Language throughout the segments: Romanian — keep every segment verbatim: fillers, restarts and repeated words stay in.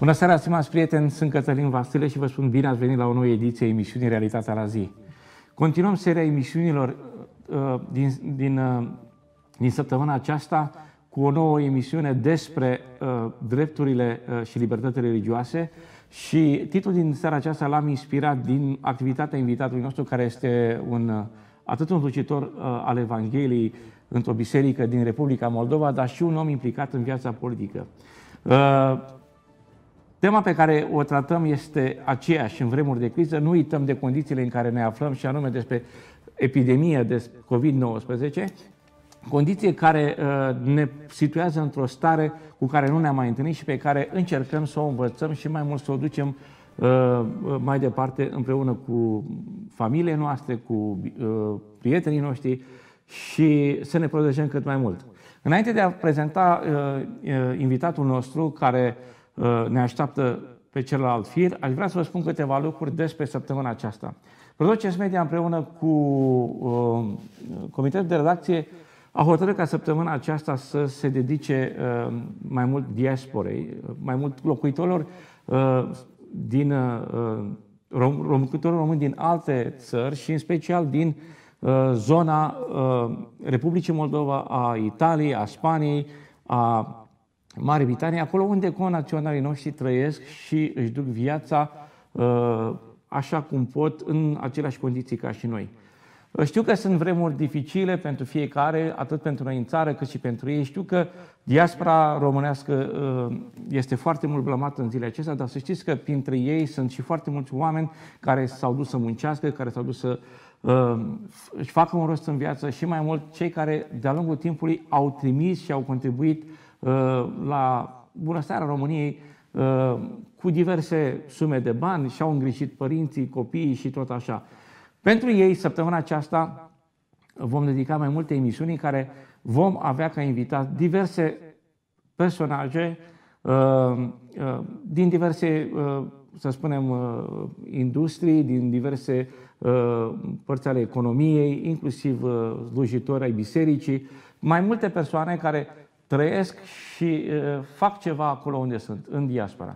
Bună seara, stimați prieteni, sunt Cătălin Vasile și vă spun bine ați venit la o nouă ediție a emisiunii Realitatea la zi. Continuăm seria emisiunilor uh, din, din, uh, din săptămâna aceasta cu o nouă emisiune despre uh, drepturile uh, și libertățile religioase și titlul din seara aceasta l-am inspirat din activitatea invitatului nostru, care este un, uh, atât un slujitor uh, al Evangheliei într-o biserică din Republica Moldova, dar și un om implicat în viața politică. Uh, Tema pe care o tratăm este aceeași în vremuri de criză. Nu uităm de condițiile în care ne aflăm, și anume despre epidemie de covid nouăsprezece, condiții care uh, ne situează într-o stare cu care nu ne-am mai întâlnit și pe care încercăm să o învățăm și mai mult să o ducem uh, mai departe împreună cu familiile noastre, cu uh, prietenii noștri și să ne protejăm cât mai mult. Înainte de a prezenta uh, uh, invitatul nostru care ne așteaptă pe celălalt fir, aș vrea să vă spun câteva lucruri despre săptămâna aceasta. Produceți Media împreună cu uh, Comitetul de Redacție a hotărât ca săptămâna aceasta să se dedice uh, mai mult diasporei, mai mult locuitorilor uh, din uh, rom, locuitorilor români din alte țări și în special din uh, zona uh, Republicii Moldova, a Italiei, a Spaniei, a Marii Britanii, acolo unde conaționalii noștri trăiesc și își duc viața uh, așa cum pot, în aceleași condiții ca și noi. Știu că sunt vremuri dificile pentru fiecare, atât pentru noi în țară, cât și pentru ei. Știu că diaspora românească uh, este foarte mult blamată în zilele acestea, dar să știți că printre ei sunt și foarte mulți oameni care s-au dus să muncească, care s-au dus să uh, își facă un rost în viață și mai mult cei care de-a lungul timpului au trimis și au contribuit la bunăstarea României cu diverse sume de bani și-au îngrijit părinții, copiii și tot așa. Pentru ei, săptămâna aceasta vom dedica mai multe emisiuni în care vom avea ca invitat diverse personaje din diverse, să spunem, industrii, din diverse părți ale economiei, inclusiv slujitori ai bisericii, mai multe persoane care trăiesc și uh, fac ceva acolo unde sunt, în diaspora.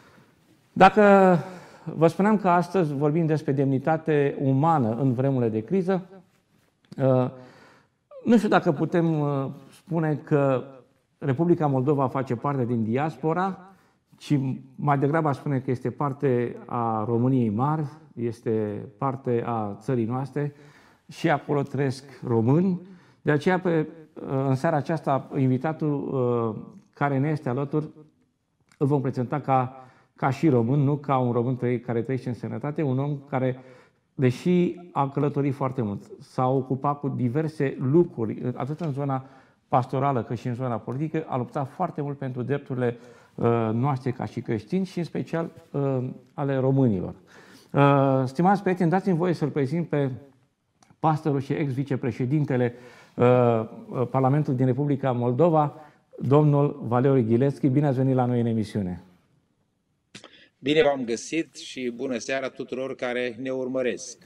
Dacă vă spuneam că astăzi vorbim despre demnitate umană în vremurile de criză, uh, nu știu dacă putem uh, spune că Republica Moldova face parte din diaspora, ci mai degrabă aș spune că este parte a României mari, este parte a țării noastre și acolo trăiesc români. De aceea, pe în seara aceasta, invitatul uh, care ne este alături, îl vom prezenta ca, ca și român, nu ca un român care trăiește în sănătate, un om care, deși a călătorit foarte mult, s-a ocupat cu diverse lucruri, atât în zona pastorală cât și în zona politică, a luptat foarte mult pentru drepturile uh, noastre ca și creștini și în special uh, ale românilor. Uh, stimați prieteni, dați-mi voie să-l prezint pe pastorul și ex-vicepreședintele Parlamentul din Republica Moldova, domnul Valeriu Ghileschi. Bine ați venit la noi în emisiune. Bine v-am găsit și bună seara tuturor care ne urmăresc.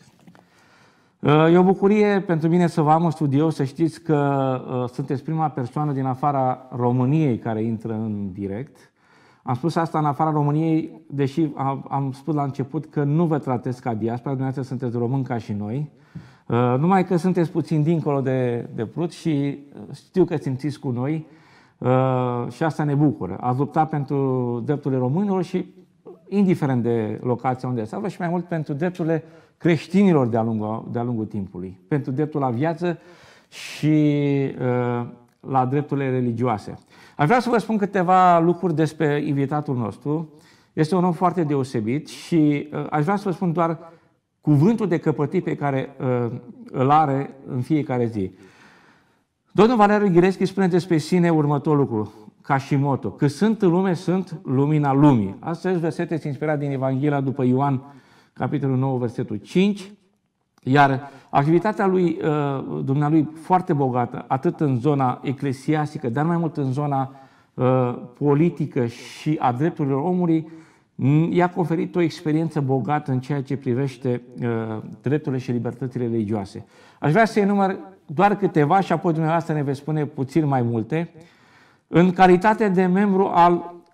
E o bucurie pentru mine să vă am în studio, să știți că sunteți prima persoană din afara României care intră în direct. Am spus asta în afara României, deși am, am spus la început că nu vă tratez ca diaspora, dumneavoastră sunteți români ca și noi. Uh, numai că sunteți puțin dincolo de, de Prut și știu că simțiți cu noi uh, și asta ne bucură. Ați luptat pentru drepturile românilor și indiferent de locația unde se află și mai mult pentru drepturile creștinilor de-a lungul, de-a lungul timpului, pentru dreptul la viață și uh, la drepturile religioase. Aș vrea să vă spun câteva lucruri despre invitatul nostru. Este un om foarte deosebit și uh, aș vrea să vă spun doar cuvântul de căpătit pe care uh, îl are în fiecare zi. Domnul Valeriu Ghileschi spune despre sine următorul lucru, ca și moto, că sunt în lume, sunt lumina lumii. Astăzi versetul este inspirat din Evanghelia după Ioan, capitolul nouă, versetul cinci, iar activitatea lui, uh, dumnealui foarte bogată, atât în zona eclesiastică, dar mai mult în zona uh, politică și a drepturilor omului, i-a conferit o experiență bogată în ceea ce privește uh, drepturile și libertățile religioase. Aș vrea să enumăr doar câteva și apoi dumneavoastră ne veți spune puțin mai multe. În calitate de membru al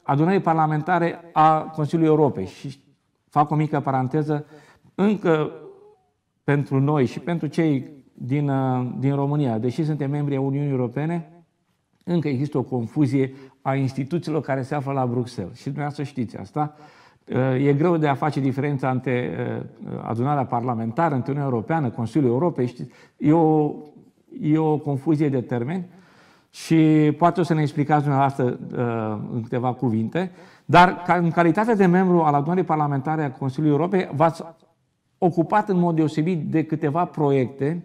adunării parlamentare a Consiliului Europei. Și fac o mică paranteză, încă pentru noi și pentru cei din, din România, deși suntem membri ai Uniunii Europene, încă există o confuzie a instituțiilor care se află la Bruxelles. Și dumneavoastră știți asta. E greu de a face diferența între adunarea parlamentară, între Uniunea Europeană, Consiliul Europei. Știți? E, o, e o confuzie de termeni și poate o să ne explicați dumneavoastră în câteva cuvinte. Dar în calitate de membru al adunării parlamentare a Consiliului Europei, v-ați ocupat în mod deosebit de câteva proiecte,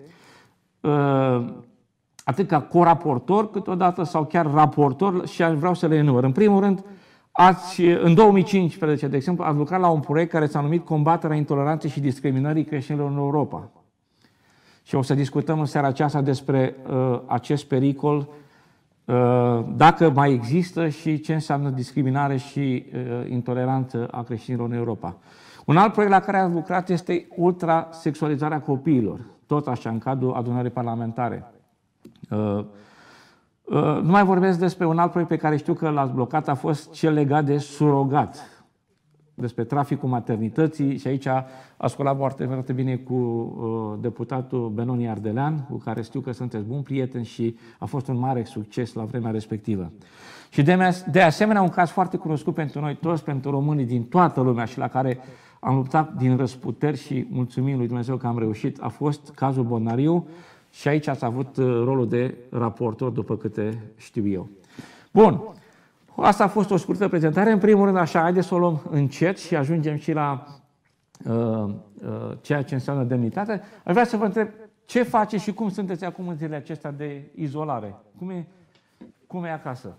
atât ca coraportor câteodată sau chiar raportor, și vreau să le enumăr. În primul rând, ați, în două mii cincisprezece, de exemplu, ați lucrat la un proiect care s-a numit Combaterea intoleranței și discriminării creștinilor în Europa. Și o să discutăm în seara aceasta despre uh, acest pericol, uh, dacă mai există și ce înseamnă discriminare și uh, intoleranță a creștinilor în Europa. Un alt proiect la care ați lucrat este ultrasexualizarea copiilor, tot așa, în cadrul adunării parlamentare. Uh, uh, nu mai vorbesc despre un alt proiect pe care știu că l-ați blocat, a fost cel legat de surogat, despre traficul maternității, și aici ați colaborat foarte bine cu uh, deputatul Benoni Ardelean, cu care știu că sunteți buni prieteni și a fost un mare succes la vremea respectivă. Și de, de asemenea, un caz foarte cunoscut pentru noi toți, pentru românii din toată lumea și la care am luptat din răsputeri și mulțumim lui Dumnezeu că am reușit, a fost cazul Bonariu. Și aici ați avut rolul de raportor, după câte știu eu. Bun. Asta a fost o scurtă prezentare. În primul rând, așa, haideți să o luăm încet și ajungem și la uh, uh, ceea ce înseamnă demnitate. Aș vrea să vă întreb ce faceți și cum sunteți acum în zilele acestea de izolare. Cum e, cum e acasă?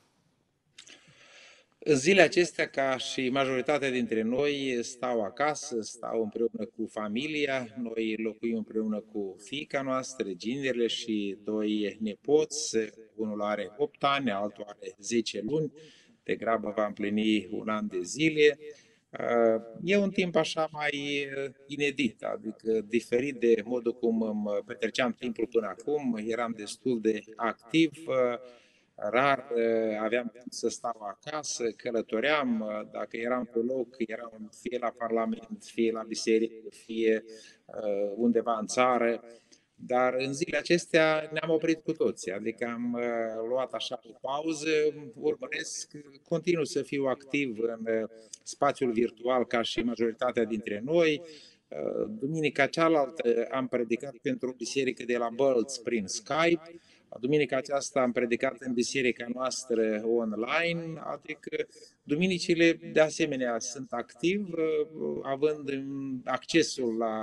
În zilele acestea, ca și majoritatea dintre noi, stau acasă, stau împreună cu familia. Noi locuim împreună cu fiica noastră, ginerele și doi nepoți. Unul are opt ani, altul are zece luni. Degrabă va împlini un an de zile. E un timp așa mai inedit, adică diferit de modul cum îmi petreceam timpul până acum. Eram destul de activ. Rar aveam timp să stau acasă, călătoream, dacă eram pe loc, eram fie la Parlament, fie la biserică, fie undeva în țară. Dar în zilele acestea ne-am oprit cu toții, adică am luat așa o pauză, urmăresc, continuu să fiu activ în spațiul virtual ca și majoritatea dintre noi. Duminica cealaltă am predicat pentru o biserică de la Bălți prin Skype. Duminica aceasta am predicat în biserica noastră online, adică duminicile de asemenea sunt activ, având accesul la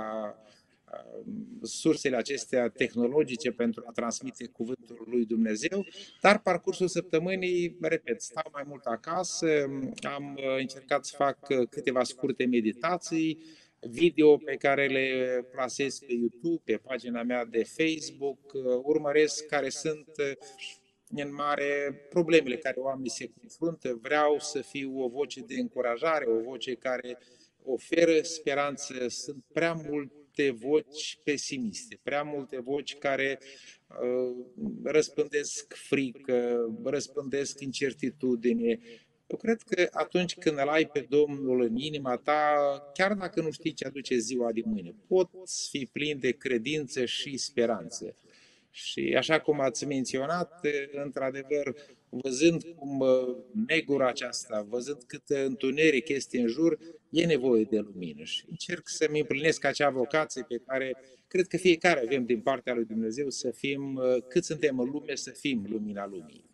sursele acestea tehnologice pentru a transmite cuvântul lui Dumnezeu, dar parcursul săptămânii, repet, stau mai mult acasă, am încercat să fac câteva scurte meditații, video pe care le plasez pe YouTube, pe pagina mea de Facebook, urmăresc care sunt în mare problemele care oamenii se confruntă. Vreau să fiu o voce de încurajare, o voce care oferă speranță. Sunt prea multe voci pesimiste, prea multe voci care uh, răspândesc frică, răspândesc incertitudine. Eu cred că atunci când îl ai pe Domnul în inima ta, chiar dacă nu știi ce aduce ziua de mâine, poți fi plin de credință și speranță. Și așa cum ați menționat, într-adevăr, văzând cum negura aceasta, văzând cât întuneric este în jur, e nevoie de lumină. Și încerc să-mi împlinesc acea vocație pe care cred că fiecare avem din partea lui Dumnezeu, să fim, cât suntem în lume, să fim lumina lumii.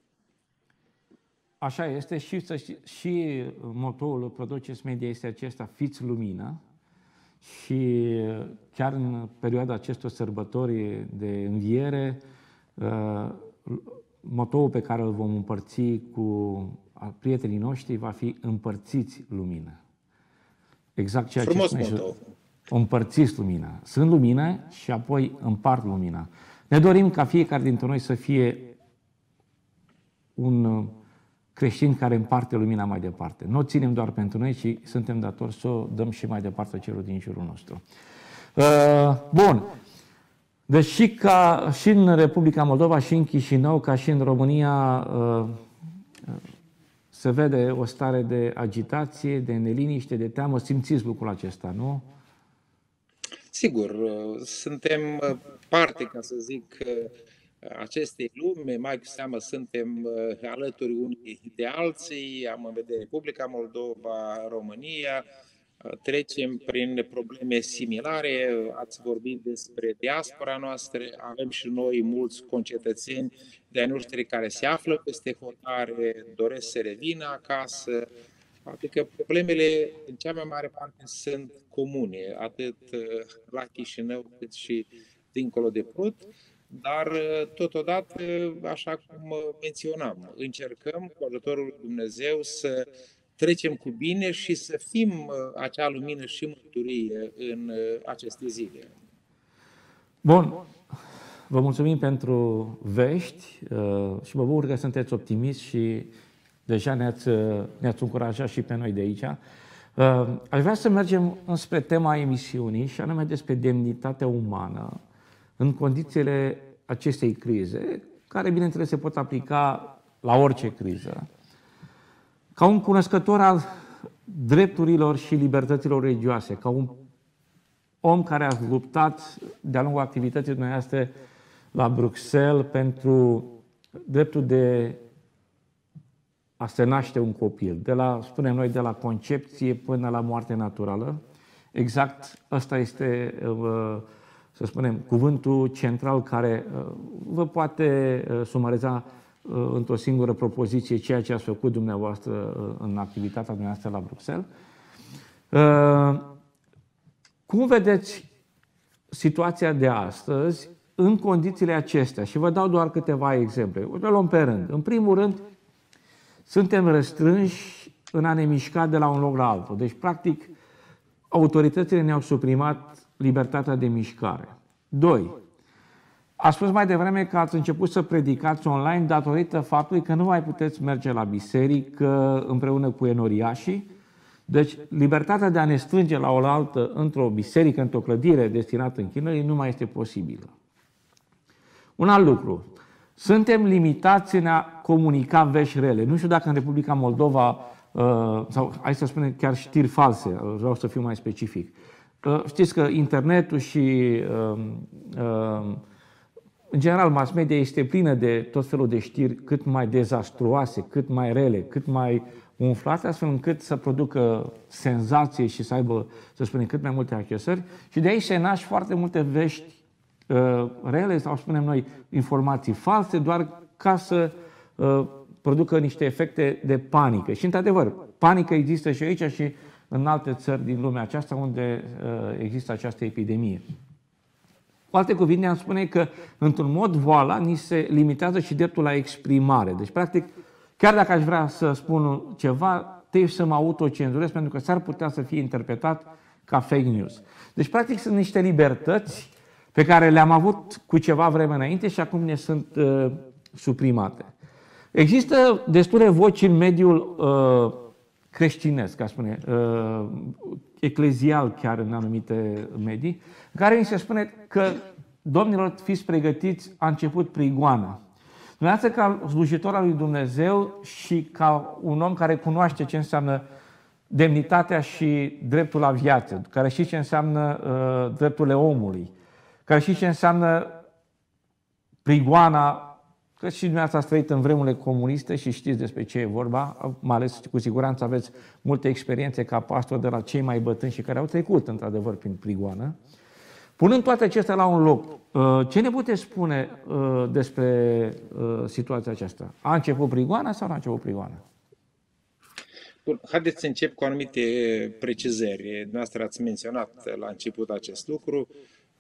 Așa este și, și motoul Produceți Media este acesta, fiți lumină. Și chiar în perioada acestor sărbători de înviere, motoul pe care îl vom împărți cu prietenii noștri va fi împărțiți lumină. Exact ceea Frumos ce spune. moto. Împărțiți lumina. Sunt lumină și apoi împart lumina. Ne dorim ca fiecare dintre noi să fie un creștin care împarte lumina mai departe. Nu o ținem doar pentru noi, ci suntem datori să o dăm și mai departe celor din jurul nostru. Bun. Deci și, ca, și în Republica Moldova, și în Chișinău, ca și în România, se vede o stare de agitație, de neliniște, de teamă. Simțiți lucrul acesta, nu? Sigur, suntem parte, ca să zic, acestei lumi, mai cu seamă suntem alături unii de alții, am în vedere Republica Moldova, România, trecem prin probleme similare, ați vorbit despre diaspora noastră, avem și noi mulți concetățeni de-ai noștri care se află peste hotare, doresc să revină acasă, adică problemele în cea mai mare parte sunt comune, atât la Chișinău cât și dincolo de Prut, dar totodată, așa cum menționam, încercăm cu ajutorul lui Dumnezeu să trecem cu bine și să fim acea lumină și mărturie în aceste zile. Bun, vă mulțumim pentru vești și mă bucur că sunteți optimiști și deja ne-ați, ne-ați încurajat și pe noi de aici. Aș vrea să mergem înspre tema emisiunii și anume despre demnitatea umană în condițiile acestei crize, care bineînțeles se pot aplica la orice criză. Ca un cunoscător al drepturilor și libertăților religioase, ca un om care a luptat de-a lungul activității dumneavoastră la Bruxelles pentru dreptul de a se naște un copil, de la, spunem noi, de la concepție până la moarte naturală. Exact ăsta este, să spunem, cuvântul central care vă poate sumariza într-o singură propoziție ceea ce ați făcut dumneavoastră în activitatea dumneavoastră la Bruxelles. Cum vedeți situația de astăzi în condițiile acestea? Și vă dau doar câteva exemple. O luăm pe rând. În primul rând, suntem restrânși în a ne mișca de la un loc la altul. Deci, practic, autoritățile ne-au suprimat libertatea de mișcare. Doi, a spus mai devreme că ați început să predicați online datorită faptului că nu mai puteți merge la biserică împreună cu enoriașii. Deci, libertatea de a ne strânge la oaltă într-o biserică, într-o clădire destinată închinării, nu mai este posibilă. Un alt lucru. Suntem limitați în a comunica vești rele. Nu știu dacă în Republica Moldova, sau hai să spunem chiar știri false, vreau să fiu mai specific. Știți că internetul și, în general, mass media este plină de tot felul de știri cât mai dezastruoase, cât mai rele, cât mai umflate, astfel încât să producă senzație și să aibă, să spunem, cât mai multe accesări. Și de aici se naș foarte multe vești uh, rele sau, spunem noi, informații false, doar ca să uh, producă niște efecte de panică. Și, într-adevăr, panică există și aici și în alte țări din lumea aceasta unde uh, există această epidemie. Cu alte cuvinte, am spune că, într-un mod voala, ni se limitează și dreptul la exprimare. Deci, practic, chiar dacă aș vrea să spun ceva, trebuie să mă autocenzurez, pentru că s-ar putea să fie interpretat ca fake news. Deci, practic, sunt niște libertăți pe care le-am avut cu ceva vreme înainte și acum ne sunt uh, suprimate. Există destule voci în mediul uh, creștinesc, ca spune, uh, eclezial chiar în anumite medii, în care mi se spune că, domnilor, fiți pregătiți, a început prigoana. Dumneavoastră, ca slujitor al lui Dumnezeu și ca un om care cunoaște ce înseamnă demnitatea și dreptul la viață, care știe ce înseamnă uh, drepturile omului, care știe ce înseamnă prigoana, că și dumneavoastră ați trăit în vremurile comuniste și știți despre ce e vorba, mai ales cu siguranță aveți multe experiențe ca pastor de la cei mai bătrâni și care au trecut într-adevăr prin prigoană. Punând toate acestea la un loc, ce ne puteți spune despre situația aceasta? A început prigoana sau nu a început prigoana? Bun, haideți să încep cu anumite precizări. Dumneavoastră ați menționat la început acest lucru.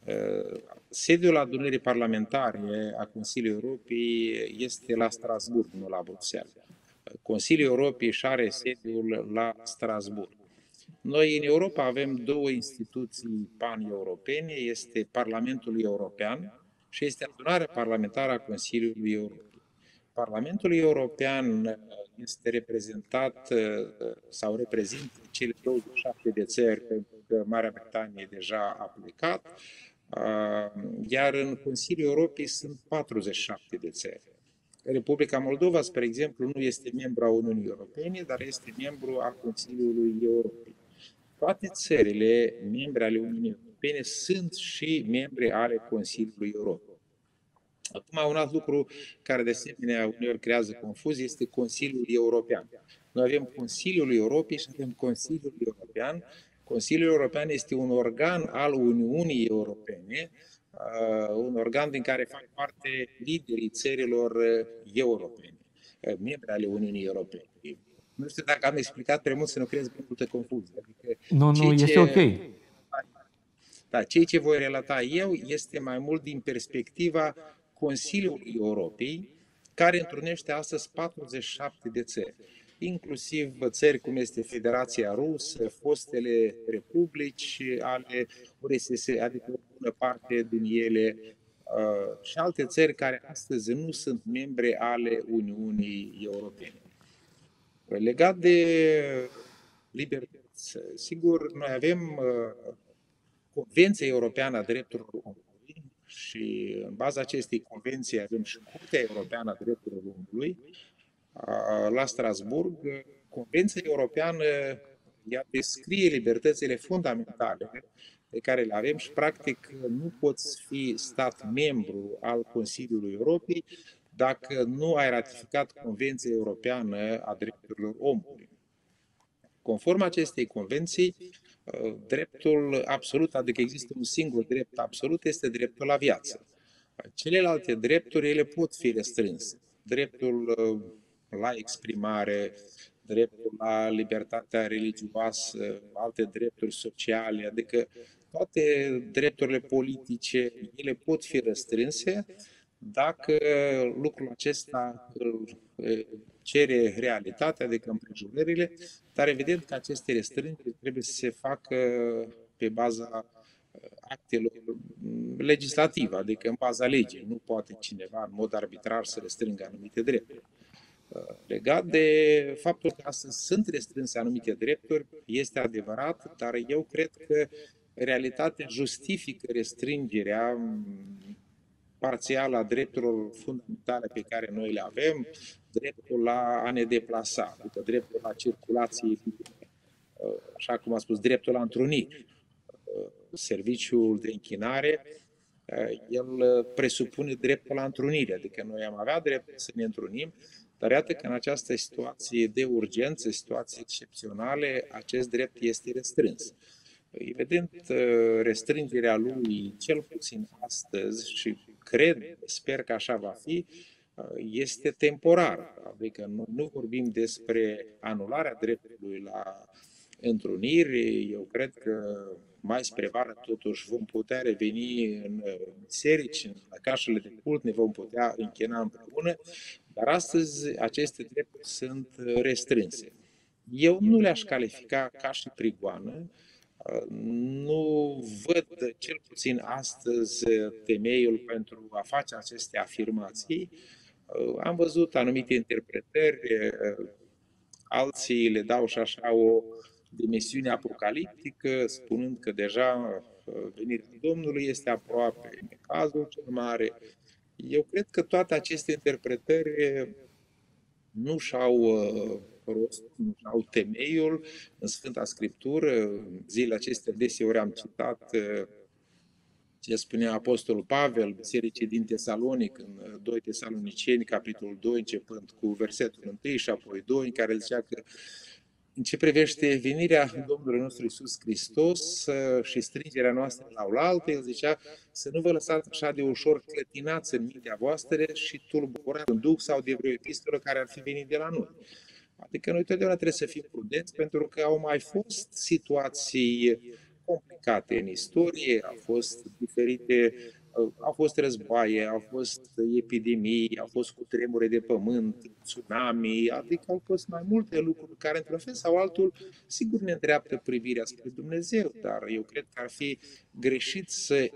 Sediul adunării parlamentare a Consiliului Europei este la Strasbourg, nu la Bruxelles. Consiliul Europei își are sediul la Strasbourg. Noi în Europa avem două instituții pan-europene, este Parlamentul European și este adunarea parlamentară a Consiliului Europei. Parlamentul European este reprezentat sau reprezintă cele douăzeci și șapte de țări, pentru că Marea Britanie deja a plecat, iar în Consiliul Europei sunt patruzeci și șapte de țări. Republica Moldova, spre exemplu, nu este membru a Uniunii Europene, dar este membru al Consiliului Europei. Toate țările membre ale Uniunii Europene sunt și membre ale Consiliului Europei. Acum, un alt lucru care de asemenea uneori creează confuzie este Consiliul European. Noi avem Consiliul Europei și avem Consiliul European. Consiliul European este un organ al Uniunii Europene, un organ din care fac parte liderii țărilor europene, membri ale Uniunii Europene. Nu știu dacă am explicat prea mult să nu creez prea multă confuzie. Adică nu, nu, este ce, ok. Da, ceea ce voi relata eu este mai mult din perspectiva Consiliului Europei, care întrunește astăzi patruzeci și șapte de țări, inclusiv țări cum este Federația Rusă, fostele republici ale U R S S, adică o bună parte din ele, și alte țări care astăzi nu sunt membre ale Uniunii Europene. Legat de libertăți, sigur, noi avem Convenția Europeană a Drepturilor Omului și în baza acestei convenții avem și Curtea Europeană a Drepturilor Omului la Strasburg. Convenția Europeană ea descrie libertățile fundamentale pe care le avem și practic nu poți fi stat membru al Consiliului Europei dacă nu ai ratificat Convenția Europeană a Drepturilor Omului. Conform acestei convenții, dreptul absolut, adică există un singur drept absolut, este dreptul la viață. Celelalte drepturi, ele pot fi restrânse. Dreptul la exprimare, dreptul la libertatea religioasă, alte drepturi sociale, adică toate drepturile politice, ele pot fi restrânse dacă lucrul acesta îl cere realitatea, adică împrejurările, dar evident că aceste restrângeri trebuie să se facă pe baza actelor legislative, adică în baza legii. Nu poate cineva în mod arbitrar să restrângă anumite drepturi. Legat de faptul că astăzi sunt restrânse anumite drepturi, este adevărat, dar eu cred că realitatea justifică restrângerea parțială a drepturilor fundamentale pe care noi le avem, dreptul la a ne deplasa, adică dreptul la circulație, așa cum a spus, dreptul la întrunire. Serviciul de închinare, el presupune dreptul la întrunire, adică noi am avea dreptul să ne întrunim, dar iată că în această situație de urgență, situații excepționale, acest drept este restrâns. Evident, restrângerea lui, cel puțin astăzi, și cred, sper că așa va fi, este temporar. Adică noi nu vorbim despre anularea dreptului la întruniri. Eu cred că mai spre vară totuși vom putea reveni în biserici, în casele de cult, ne vom putea închina împreună, dar astăzi aceste drepturi sunt restrânse. Eu nu le-aș califica ca și prigoană, nu văd, cel puțin astăzi, temeiul pentru a face aceste afirmații. Am văzut anumite interpretări, alții le dau și așa o dimensiune apocaliptică, spunând că deja venirea Domnului este aproape, în cazul cel mare. Eu cred că toate aceste interpretări nu și-au rost, nu și-au temeiul în Sfânta Scriptură. Zilele acestea deseori am citat ce spunea Apostolul Pavel bisericii din Tesalonic, în doi Tesaloniceni, capitolul doi, începând cu versetul unu și apoi doi, în care zicea că în ce privește venirea Domnului nostru Iisus Hristos și strângerea noastră la oaltă, el zicea să nu vă lăsați așa de ușor clătinați în mintea voastră și tulburați în duh sau de vreo epistolă care ar fi venit de la noi. Adică noi totdeauna trebuie să fim prudenți, pentru că au mai fost situații complicate în istorie, au fost diferite, au fost războaie, au fost epidemii, au fost cutremure de pământ, tsunami, adică au fost mai multe lucruri care, într-un fel sau altul, sigur ne îndreaptă privirea spre Dumnezeu, dar eu cred că ar fi greșit să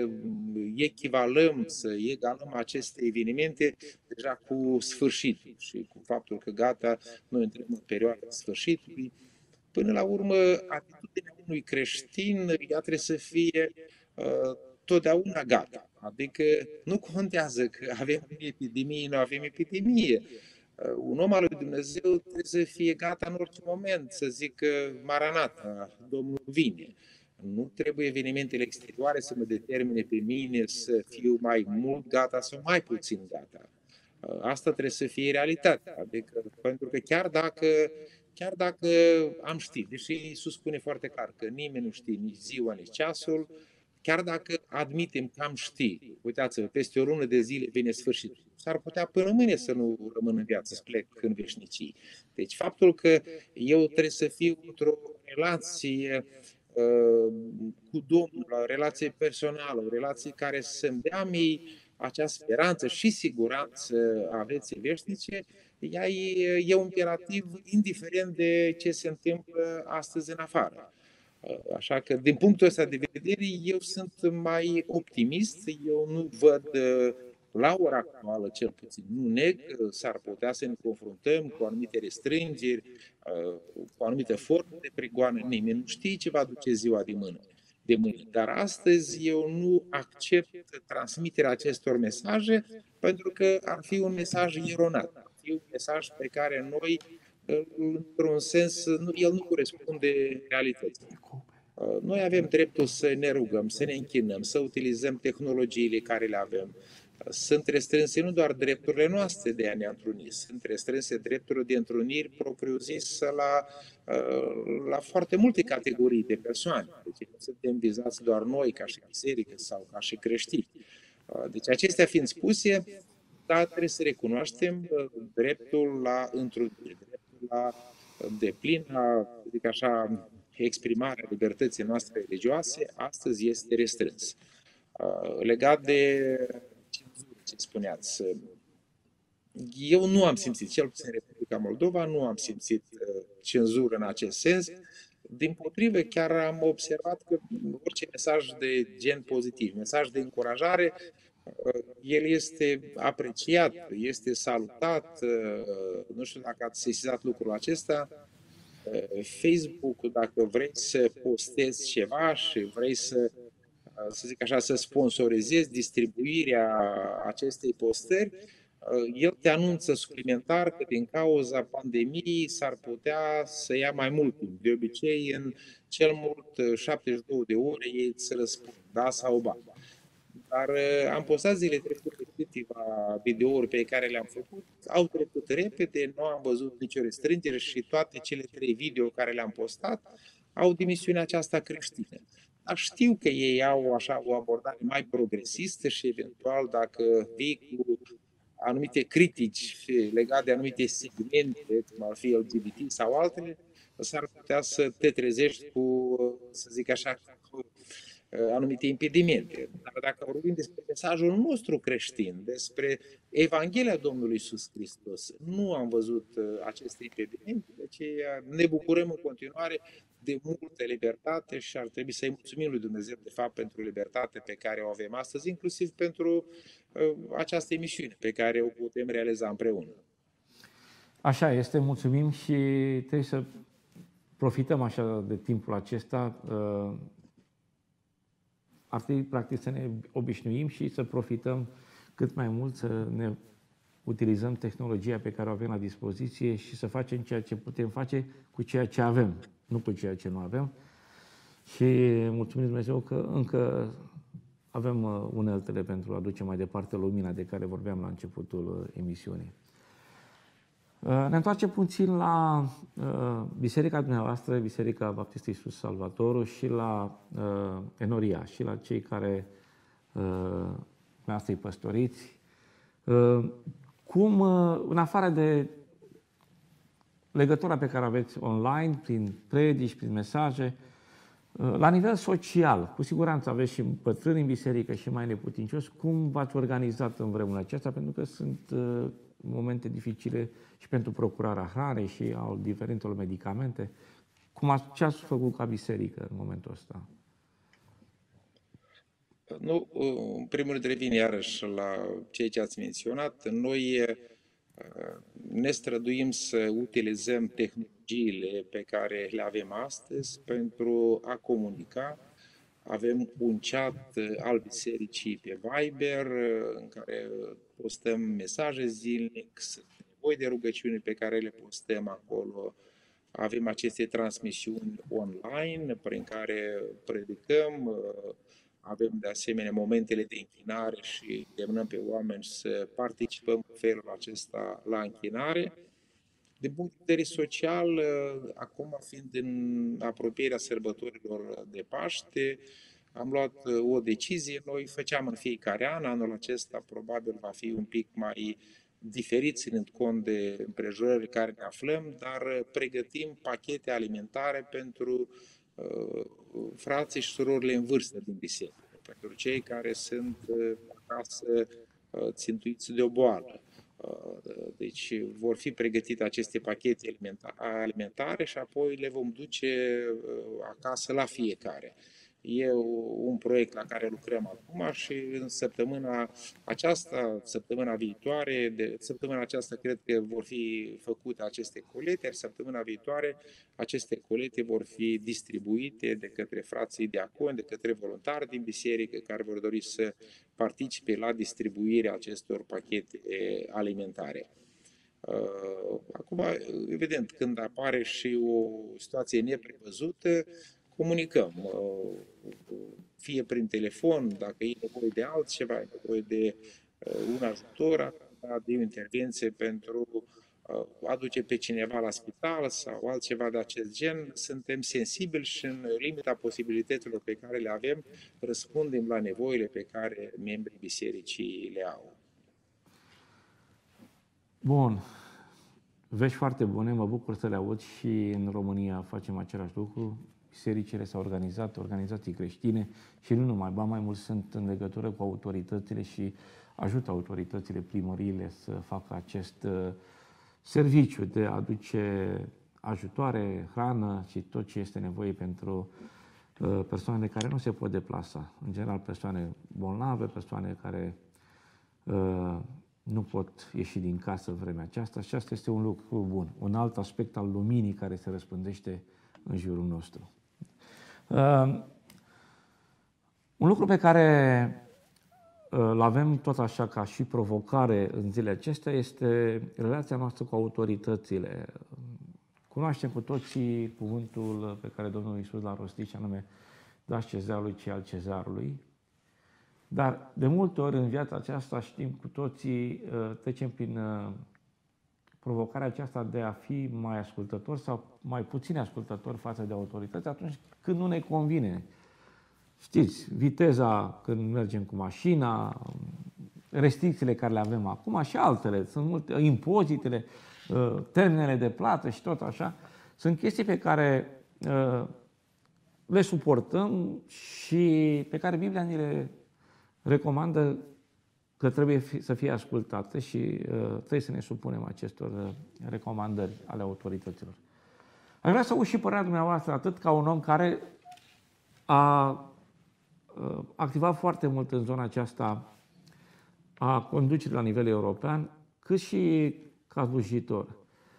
echivalăm, să egalăm aceste evenimente deja cu sfârșitul și cu faptul că gata, noi intrăm în perioada sfârșitului. Până la urmă, atitudinea unui creștin, ea trebuie să fie uh, totdeauna gata. Adică nu contează că avem epidemie, nu avem epidemie. Un om al lui Dumnezeu trebuie să fie gata în orice moment, să zică Maranata, Domnul vine. Nu trebuie evenimentele exterioare să mă determine pe mine să fiu mai mult gata sau mai puțin gata. Asta trebuie să fie realitatea. Adică, pentru că chiar dacă, chiar dacă am ști, deși Iisus spune foarte clar că nimeni nu știe nici ziua, nici ceasul, chiar dacă admitem că am ști, uitați-vă, peste o lună de zile vine sfârșitul, s-ar putea până mâine să nu rămân în viață, să plec în veșnicii. Deci faptul că eu trebuie să fiu într-o relație uh, cu Domnul, o relație personală, o relație care să-mi dea mie acea speranță și siguranță a vieții veșnice, ea e, e un imperativ indiferent de ce se întâmplă astăzi în afară. Așa că, din punctul ăsta de vedere, eu sunt mai optimist. Eu nu văd, la ora actuală, cel puțin, nu neg, s-ar putea să ne confruntăm cu anumite restrângeri, cu anumite forme de prigoană. Nimeni nu știe ce va aduce ziua de mâine. De mâine. Dar astăzi eu nu accept transmiterea acestor mesaje pentru că ar fi un mesaj eronat, ar fi un mesaj pe care noi, într-un sens, el nu corespunde realității. Noi avem dreptul să ne rugăm, să ne închinăm, să utilizăm tehnologiile care le avem. Sunt restrânse nu doar drepturile noastre de a ne întruni, sunt restrânse drepturile de întruniri propriu-zis la, la foarte multe categorii de persoane. Deci nu suntem vizați doar noi ca și biserică sau ca și creștini. Deci acestea fiind spuse, dar trebuie să recunoaștem dreptul la întrunire, dreptul la deplină, zic așa, exprimarea libertății noastre religioase, astăzi este restrâns. Legat de ce spuneați, eu nu am simțit, cel puțin în Republica Moldova, nu am simțit cenzură în acest sens. Dimpotrivă, chiar am observat că orice mesaj de gen pozitiv, mesaj de încurajare, el este apreciat, este salutat. Nu știu dacă ați sesizat lucrul acesta. Facebook, dacă vrei să postezi ceva și vrei să, să zic așa, să sponsorizezi distribuirea acestei postări, el te anunță suplimentar că din cauza pandemiei s-ar putea să ia mai mult timp. De obicei, în cel mult șaptezeci și două de ore ei îți răspund, da sau ba. Dar am postat zile trecute câteva videouri pe care le-am făcut, au trecut repede, nu am văzut nicio restrângere și toate cele trei video care le-am postat au dimensiunea aceasta creștină. Dar știu că ei au așa o abordare mai progresistă și eventual dacă vii cu anumite critici legate de anumite segmente, cum ar fi L G B T sau altele, s-ar putea să te trezești cu, să zic așa, cu anumite impedimente. Dar dacă vorbim despre mesajul nostru creștin, despre Evanghelia Domnului Iisus Hristos, nu am văzut aceste impedimente, deci ne bucurăm în continuare de multă libertate și ar trebui să-i mulțumim lui Dumnezeu, de fapt, pentru libertate pe care o avem astăzi, inclusiv pentru această emisiune pe care o putem realiza împreună. Așa este, mulțumim și trebuie să profităm așa de timpul acesta. Ar trebui, practic, să ne obișnuim și să profităm cât mai mult, să ne utilizăm tehnologia pe care o avem la dispoziție și să facem ceea ce putem face cu ceea ce avem, nu cu ceea ce nu avem. Și mulțumim Dumnezeu că încă avem uneltele pentru a duce mai departe lumina de care vorbeam la începutul emisiunii. Ne întoarcem puțin la biserica dumneavoastră, Biserica Baptistă Iisus Salvatorul, și la Enoria, și la cei care dumneavoastră îi păstoriți. Cum, în afară de legătura pe care aveți online, prin predici, prin mesaje, la nivel social, cu siguranță aveți și bătrâni în biserică și mai neputincioși, cum v-ați organizat în vremurile acestea? Pentru că sunt momente dificile și pentru procurarea hranei și al diferitelor medicamente. Cum ați, ce ați făcut ca biserică în momentul ăsta? Nu, în primul rând revin iarăși la ceea ce ați menționat. Noi ne străduim să utilizăm tehnologiile pe care le avem astăzi pentru a comunica avem un chat al bisericii pe Viber în care postăm mesaje zilnic, sunt nevoi de rugăciune pe care le postăm acolo. Avem aceste transmisiuni online prin care predicăm, avem de asemenea momentele de închinare și demnăm pe oameni să participăm în felul acesta la închinare. De punct de vedere social, acum fiind în apropierea sărbătorilor de Paște, am luat o decizie. Noi făceam în fiecare an, anul acesta probabil va fi un pic mai diferit, ținând cont de împrejurările care ne aflăm, dar pregătim pachete alimentare pentru uh, frații și surorile în vârstă din biserică, pentru cei care sunt uh, acasă uh, țintuiți de o boală. Deci vor fi pregătite aceste pachete alimentare și apoi le vom duce acasă la fiecare. E un proiect la care lucrăm acum și în săptămâna aceasta, săptămâna viitoare, de, săptămâna aceasta cred că vor fi făcute aceste colete, iar săptămâna viitoare aceste colete vor fi distribuite de către frații diaconi, de către voluntari din biserică care vor dori să participe la distribuirea acestor pachete alimentare. Acum, evident, când apare și o situație neprevăzută, comunicăm, fie prin telefon, dacă e nevoie de altceva, e nevoie de un ajutor, de o intervenție pentru a aduce pe cineva la spital sau altceva de acest gen, suntem sensibili și în limita posibilităților pe care le avem, răspundem la nevoile pe care membrii bisericii le au. Bun. Vești foarte bune, mă bucur să le aud și în România facem același lucru. Bisericile s-au organizat, organizații creștine și nu numai, ba mai mult sunt în legătură cu autoritățile și ajută autoritățile, primăriile să facă acest serviciu de a aduce ajutoare, hrană și tot ce este nevoie pentru persoanele care nu se pot deplasa. În general persoane bolnave, persoane care uh, nu pot ieși din casă în vremea aceasta și asta este un lucru bun. Un alt aspect al luminii care se răspândește în jurul nostru. Uh, un lucru pe care uh, îl avem tot așa ca și provocare în zilele acestea este relația noastră cu autoritățile. Cunoaștem cu toții cuvântul pe care Domnul Iisus l-a rostit, și anume, dați cezarului ce al cezarului. Dar de multe ori în viața aceasta știm cu toții, trecem prin provocarea aceasta de a fi mai ascultători sau mai puțin ascultători față de autorități atunci când nu ne convine. Știți, viteza când mergem cu mașina, restricțiile care le avem acum și altele, sunt multe, impozitele, termenele de plată și tot așa, sunt chestii pe care le suportăm și pe care Biblia ne le recomandă că trebuie să fie ascultate și trebuie să ne supunem acestor recomandări ale autorităților. Aș vrea să aud și părerea dumneavoastră, atât ca un om care a activat foarte mult în zona aceasta a conducerii la nivel european, cât și ca slujitor.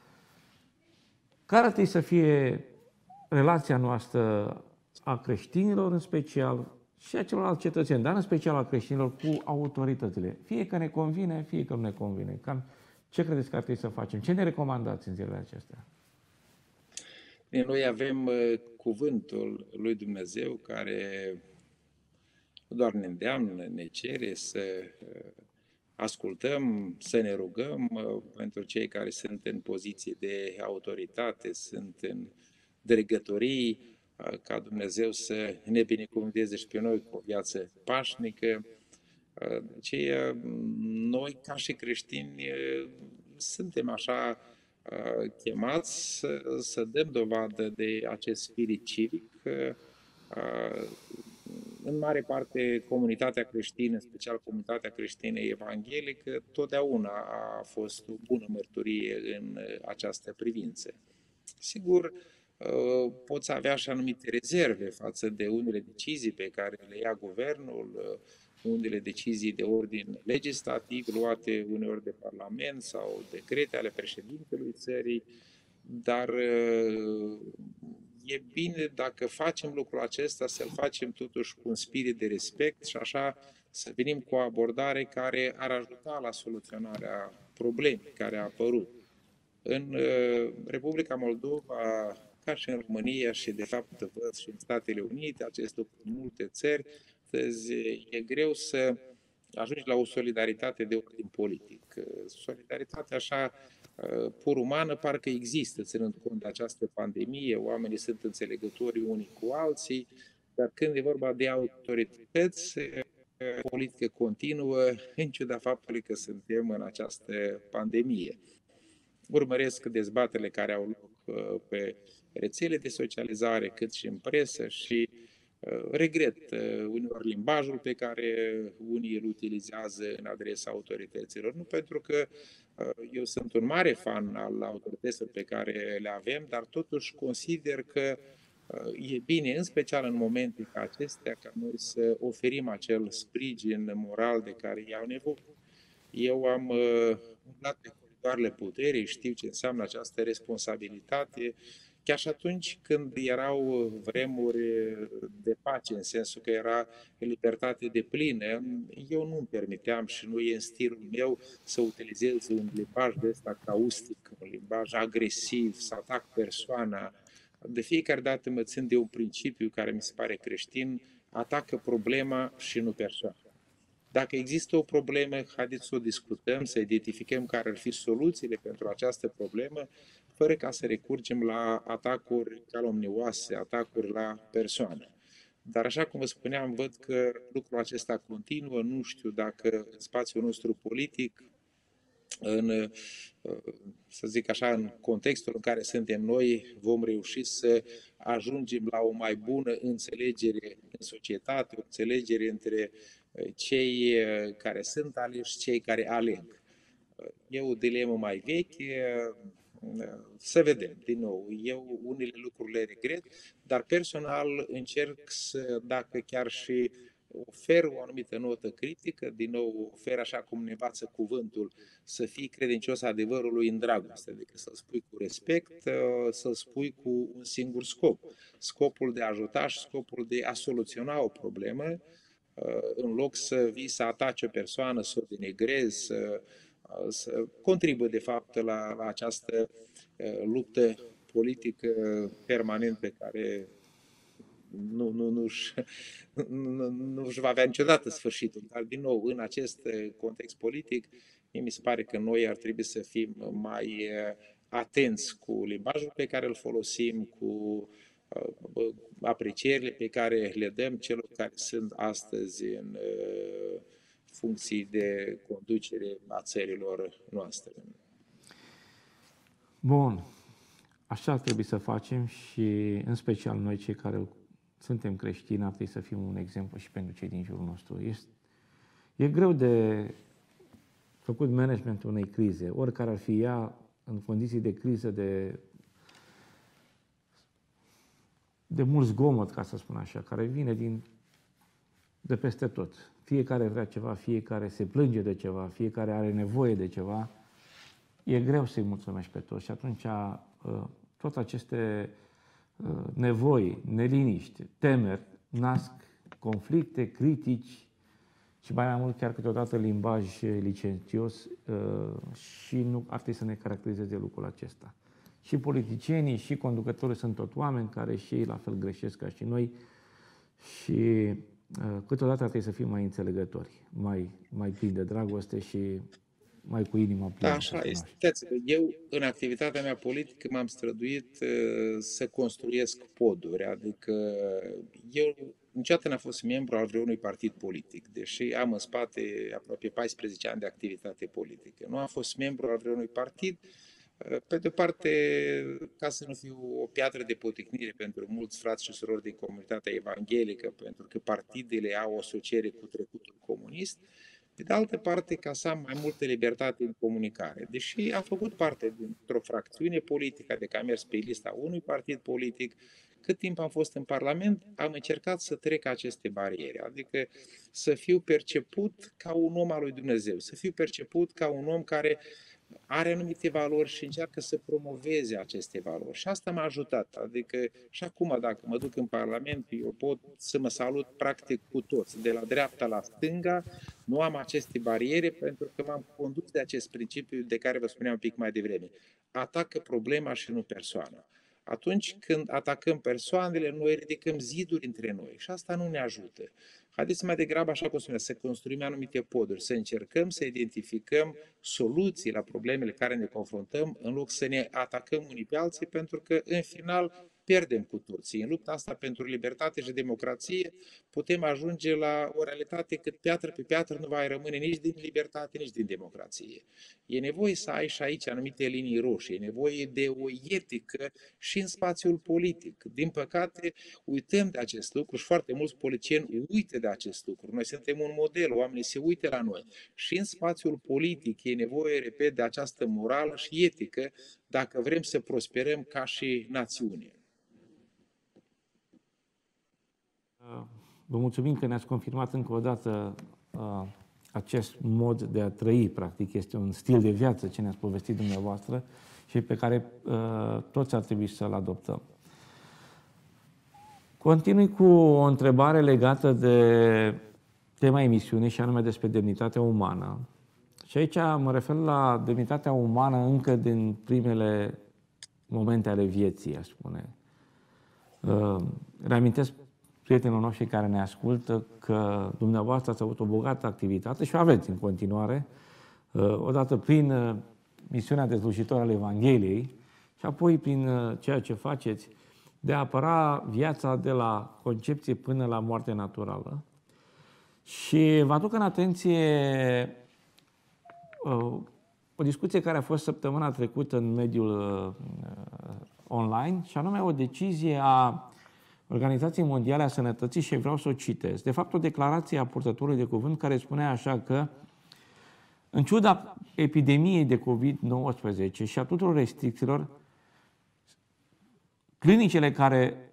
Care trebuie să fie relația noastră a creștinilor în special și a celorlalți cetățeni, dar în special a creștinilor cu autoritățile? Fie că ne convine, fie că nu ne convine. Cam ce credeți că ar trebui să facem? Ce ne recomandați în zilele acestea? Noi avem cuvântul lui Dumnezeu care nu doar ne îndeamnă, ne cere să ascultăm, să ne rugăm pentru cei care sunt în poziție de autoritate, sunt în dregătorii, ca Dumnezeu să ne binecuvânteze și pe noi cu o viață pașnică. De aceea, noi, ca și creștini, suntem așa chemați să, să dăm dovadă de acest spirit civic. În mare parte, comunitatea creștină, în special comunitatea creștină evanghelică, totdeauna a fost o bună mărturie în această privință. Sigur, poți avea și anumite rezerve față de unele decizii pe care le ia guvernul, unele decizii de ordin legislativ luate uneori de Parlament sau decrete ale președintelui țării, dar e bine dacă facem lucrul acesta să-l facem totuși cu un spirit de respect și așa să venim cu o abordare care ar ajuta la soluționarea problemei care a apărut. În Republica Moldova, ca și în România și de fapt văd și în Statele Unite, acest lucru în multe țări, e greu să ajungi la o solidaritate de ordin politic. Solidaritatea așa pur umană parcă există, ținând cont de această pandemie, oamenii sunt înțelegători unii cu alții, dar când e vorba de autorități, politică continuă, în ciuda faptului că suntem în această pandemie. Urmăresc dezbaterile care au loc pe rețele de socializare, cât și în presă și regret uneori limbajul pe care unii îl utilizează în adresa autorităților. Nu pentru că eu sunt un mare fan al autorităților pe care le avem, dar totuși consider că e bine, în special în momente ca acestea, ca noi să oferim acel sprijin moral de care iau nevoie. Eu am umblat pe coridoarele puterii, știu ce înseamnă această responsabilitate, chiar și atunci când erau vremuri de pace, în sensul că era libertate deplină, eu nu îmi permiteam și nu e în stilul meu să utilizez un limbaj de ăsta caustic, un limbaj agresiv, să atac persoana. De fiecare dată mă țin de un principiu care mi se pare creștin, atacă problema și nu persoana. Dacă există o problemă, haideți să o discutăm, să identificăm care ar fi soluțiile pentru această problemă, fără ca să recurgem la atacuri calomnioase, atacuri la persoană. Dar așa cum vă spuneam, văd că lucrul acesta continuă, nu știu dacă în spațiul nostru politic, în, să zic așa, în contextul în care suntem noi, vom reuși să ajungem la o mai bună înțelegere în societate, o înțelegere între cei care sunt aleși, cei care aleg. E o dilemă mai veche, să vedem, din nou, eu unele lucruri le regret, dar personal încerc să, dacă chiar și ofer o anumită notă critică, din nou ofer așa cum ne învață cuvântul, să fii credincios adevărului în dragoste, adică să-l spui cu respect, să-l spui cu un singur scop, scopul de a ajuta și scopul de a soluționa o problemă, în loc să vii să ataci o persoană, să o denigrezi, să, să contribuie de fapt la, la această luptă politică permanent pe care nu, nu, nu, își, nu, nu își va avea niciodată sfârșitul. Dar, din nou, în acest context politic, mi se pare că noi ar trebui să fim mai atenți cu limbajul pe care îl folosim, cu aprecierile pe care le dăm celor care sunt astăzi în funcții de conducere a țărilor noastre. Bun. Așa ar trebui să facem și în special noi cei care suntem creștini ar trebui să fim un exemplu și pentru cei din jurul nostru. Este, e greu de făcut managementul unei crize, oricare ar fi ea, în condiții de criză, de de mult zgomot, ca să spun așa, care vine din, de peste tot. Fiecare vrea ceva, fiecare se plânge de ceva, fiecare are nevoie de ceva. E greu să-i mulțumești pe toți și atunci tot aceste nevoi, neliniști, temeri, nasc conflicte, critici și mai mult chiar câteodată limbaj licențios și nu ar trebui să ne caracterizeze lucrul acesta. Și politicienii, și conducătorii sunt tot oameni care și ei la fel greșesc ca și noi și uh, câteodată trebuie să fim mai înțelegători, mai, mai plini de dragoste și mai cu inima plină. Da, așa este. Eu, în activitatea mea politică, m-am străduit uh, să construiesc poduri, adică eu niciodată n-am fost membru al vreunui partid politic, deși am în spate aproape paisprezece ani de activitate politică. Nu am fost membru al vreunui partid. Pe de-o parte, ca să nu fiu o piatră de poticnire pentru mulți frați și surori din comunitatea evanghelică, pentru că partidele au o asociere cu trecutul comunist, pe de altă parte, ca să am mai multă libertate în comunicare. Deși am făcut parte dintr-o fracțiune politică, adică am mers pe lista unui partid politic, cât timp am fost în Parlament, am încercat să trec aceste bariere, adică să fiu perceput ca un om al lui Dumnezeu, să fiu perceput ca un om care are anumite valori și încearcă să promoveze aceste valori. Și asta m-a ajutat. Adică și acum, dacă mă duc în Parlament, eu pot să mă salut practic cu toți, de la dreapta la stânga, nu am aceste bariere pentru că m-am condus de acest principiu de care vă spuneam un pic mai devreme. Atacă problema și nu persoana. Atunci când atacăm persoanele, noi ridicăm ziduri între noi și asta nu ne ajută. Haideți mai degrabă, așa cum spuneam, să construim anumite poduri, să încercăm să identificăm soluții la problemele care ne confruntăm, în loc să ne atacăm unii pe alții, pentru că, în final, pierdem cu toții. În lupta asta pentru libertate și democrație putem ajunge la o realitate cât piatră pe piatră nu va rămâne nici din libertate, nici din democrație. E nevoie să ai și aici anumite linii roșii, e nevoie de o etică și în spațiul politic. Din păcate, uităm de acest lucru și foarte mulți politicieni uită de acest lucru. Noi suntem un model, oamenii se uită la noi. Și în spațiul politic e nevoie, repet, de această morală și etică dacă vrem să prosperăm ca și națiune. Vă mulțumim că ne-ați confirmat încă o dată uh, acest mod de a trăi, practic. Este un stil de viață ce ne-ați povestit dumneavoastră și pe care uh, toți ar trebui să-l adoptăm. Continui cu o întrebare legată de tema emisiunii și anume despre demnitatea umană. Și aici mă refer la demnitatea umană încă din primele momente ale vieții, aș spune. Uh, reamintesc prietenilor noștri care ne ascultă că dumneavoastră ați avut o bogată activitate și o aveți în continuare, odată prin misiunea de slujitor al Evangheliei și apoi prin ceea ce faceți de a apăra viața de la concepție până la moarte naturală. Și vă aduc în atenție o discuție care a fost săptămâna trecută în mediul online și anume o decizie a Organizației Mondiale a Sănătății și vreau să o citesc. De fapt, o declarație a purtătorului de cuvânt care spunea așa că în ciuda epidemiei de covid nouăsprezece și a tuturor restricțiilor, clinicile care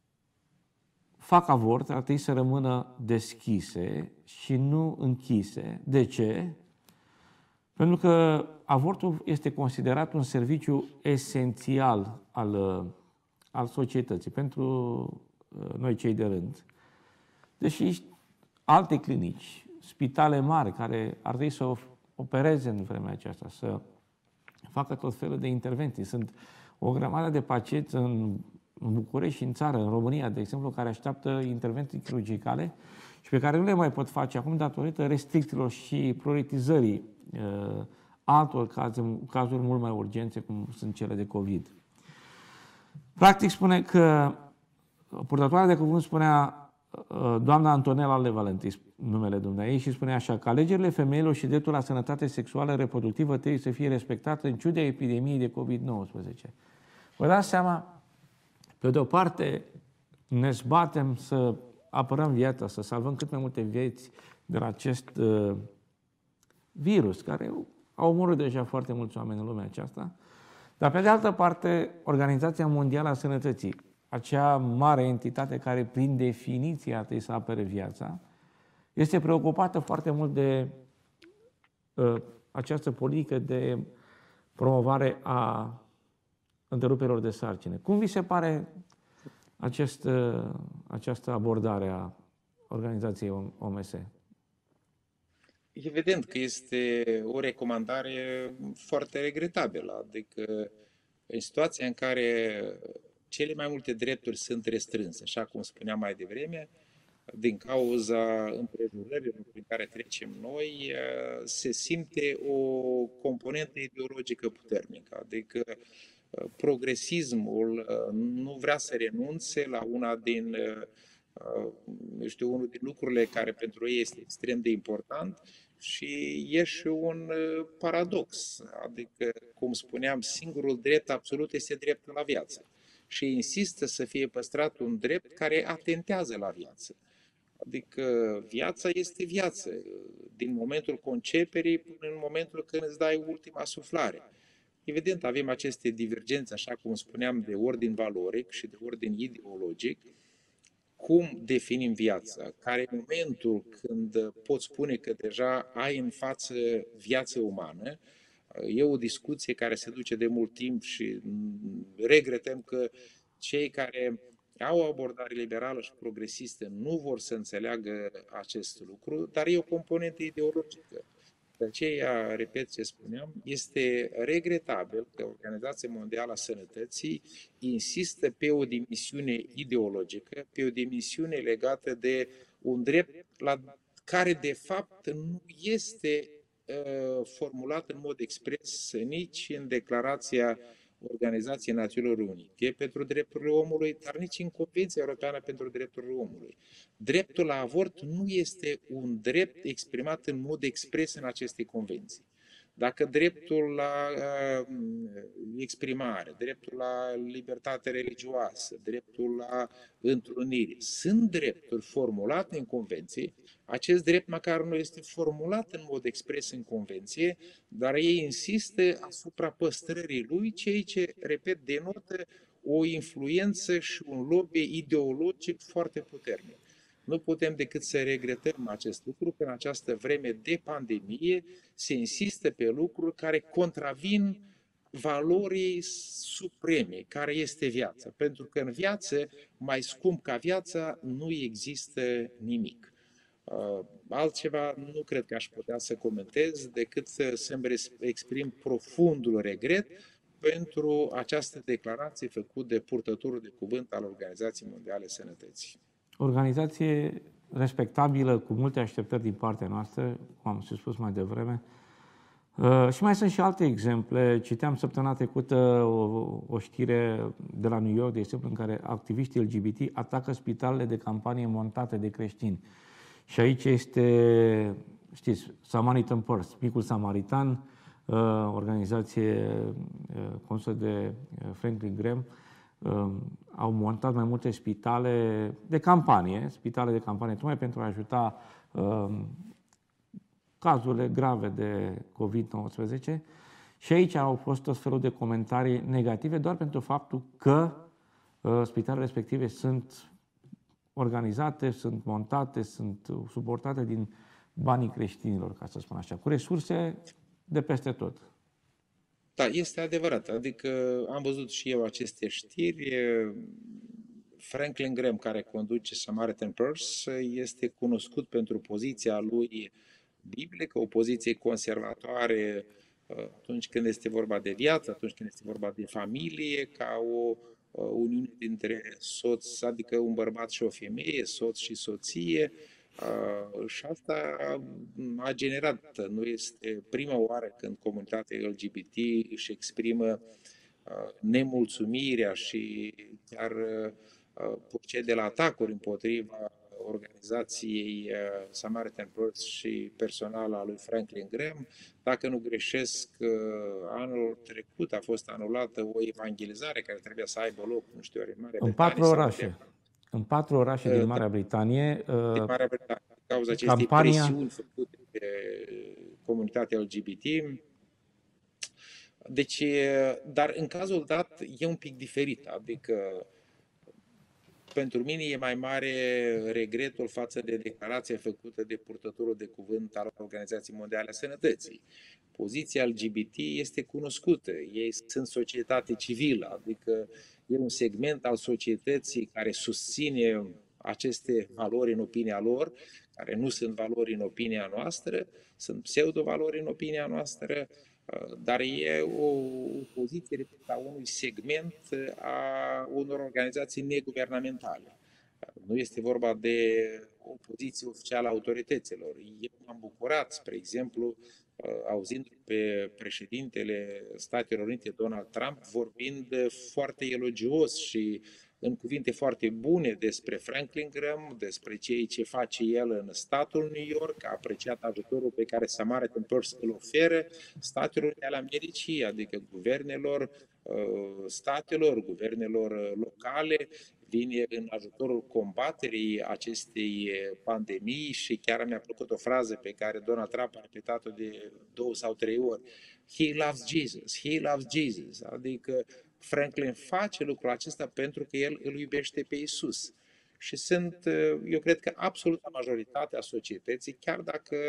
fac avort ar trebui să rămână deschise și nu închise. De ce? Pentru că avortul este considerat un serviciu esențial al al societății, pentru noi cei de rând. Deși alte clinici, spitale mari, care ar trebui să opereze în vremea aceasta, să facă tot felul de intervenții. Sunt o grămadă de pacienți în București și în țară, în România, de exemplu, care așteaptă intervenții chirurgicale și pe care nu le mai pot face acum datorită restricțiilor și prioritizării uh, altor cazuri, cazuri mult mai urgente, cum sunt cele de COVID. Practic spune că purtătoarea de cuvânt spunea doamna Antonella Levalenti, numele dumneavoastră, și spunea așa că alegerile femeilor și dreptul la sănătate sexuală reproductivă trebuie să fie respectate în ciuda epidemiei de covid nouăsprezece. Vă dați seama, pe de o parte ne zbatem să apărăm viața, să salvăm cât mai multe vieți de la acest uh, virus, care a omorât deja foarte mulți oameni în lumea aceasta. Dar, pe de altă parte, Organizația Mondială a Sănătății, acea mare entitate care, prin definiție, ar trebui să apere viața, este preocupată foarte mult de uh, această politică de promovare a întreruperilor de sarcine. Cum vi se pare acest, uh, această abordare a Organizației O M S? Evident că este o recomandare foarte regretabilă, adică în situația în care cele mai multe drepturi sunt restrânse, așa cum spuneam mai devreme, din cauza împrejurărilor prin care trecem noi, se simte o componentă ideologică puternică, adică progresismul nu vrea să renunțe la una din, eu știu, unul din lucrurile care pentru ei este extrem de important. Și e și un paradox, adică, cum spuneam, singurul drept absolut este dreptul la viață. Și insistă să fie păstrat un drept care atentează la viață. Adică viața este viață, din momentul conceperii până în momentul când îți dai ultima suflare. Evident, avem aceste divergențe, așa cum spuneam, de ordin valoric și de ordin ideologic. Cum definim viața? Care e momentul când poți spune că deja ai în față viață umană? E o discuție care se duce de mult timp și regretăm că cei care au o abordare liberală și progresistă nu vor să înțeleagă acest lucru, dar e o componentă ideologică. De aceea, repet ce spuneam, este regretabil că Organizația Mondială a Sănătății insistă pe o dimensiune ideologică, pe o dimensiune legată de un drept la care, de fapt, nu este uh, formulat în mod expres nici în declarația Organizației Națiunilor Unite pentru drepturile omului, dar nici în Convenția Europeană pentru drepturile omului. Dreptul la avort nu este un drept exprimat în mod expres în aceste convenții. Dacă dreptul la uh, exprimare, dreptul la libertate religioasă, dreptul la întrunire sunt drepturi formulate în convenție, acest drept măcar nu este formulat în mod expres în convenție, dar ei insistă asupra păstrării lui, ceea ce, repet, denotă o influență și un lobby ideologic foarte puternic. Nu putem decât să regretăm acest lucru, că în această vreme de pandemie se insistă pe lucruri care contravin valorii supreme, care este viața. Pentru că în viață, mai scump ca viața, nu există nimic. Altceva nu cred că aș putea să comentez decât să-mi exprim profundul regret pentru această declarație făcută de purtătorul de cuvânt al Organizației Mondiale Sănătății. Organizație respectabilă, cu multe așteptări din partea noastră, cum am spus mai devreme. Uh, și mai sunt și alte exemple. Citeam săptămâna trecută o, o știre de la New York, de exemplu, în care activiștii L G B T atacă spitalele de campanie montate de creștini. Și aici este, știți, Samaritan Purse, Micul Samaritan, uh, organizație uh, condusă de Franklin Graham, uh, au montat mai multe spitale de campanie, spitale de campanie, tocmai pentru a ajuta uh, cazurile grave de covid nouăsprezece. Și aici au fost tot felul de comentarii negative, doar pentru faptul că uh, spitalele respective sunt organizate, sunt montate, sunt suportate din banii creștinilor, ca să spun așa, cu resurse de peste tot. Da, este adevărat. Adică am văzut și eu aceste știri. Franklin Graham, care conduce Samaritan Purse, este cunoscut pentru poziția lui biblică, o poziție conservatoare atunci când este vorba de viață, atunci când este vorba de familie, ca o uniune dintre soț, adică un bărbat și o femeie, soț și soție. Și asta a generat, nu este prima oară când comunitatea L G B T își exprimă nemulțumirea și chiar procede la atacuri împotriva organizației Samaritan Purse și personala lui Franklin Graham. Dacă nu greșesc, anul trecut a fost anulată o evangelizare care trebuia să aibă loc, nu știu, în Marea În patru orașe. În patru orașe din Marea Britanie. Din Marea Britanie, din cauza acestei campania... presiuni făcute de comunitatea L G B T. Deci, dar în cazul dat e un pic diferit, adică pentru mine e mai mare regretul față de declarația făcută de purtătorul de cuvânt al Organizației Mondiale a Sănătății. Poziția L G B T este cunoscută, ei sunt societate civilă, adică e un segment al societății care susține aceste valori în opinia lor, care nu sunt valori în opinia noastră, sunt pseudo-valori în opinia noastră, dar e o, o poziție, repet, a unui segment a unor organizații neguvernamentale. Nu este vorba de o poziție oficială a autorităților. Eu m-am bucurat, spre exemplu, auzind pe președintele Statelor Unite, Donald Trump, vorbind foarte elogios și în cuvinte foarte bune despre Franklin Graham, despre ceea ce face el în statul New York, a apreciat ajutorul pe care Samaritan Purse îl oferă Statelor Unite ale Americii, adică guvernelor statelor, guvernelor locale, vine în ajutorul combaterii acestei pandemii și chiar mi-a plăcut o frază pe care Donald Trump a repetat-o de două sau trei ori. He loves Jesus, he loves Jesus, adică Franklin face lucrul acesta pentru că el îl iubește pe Iisus. Și sunt, eu cred că absoluta majoritatea societății, chiar dacă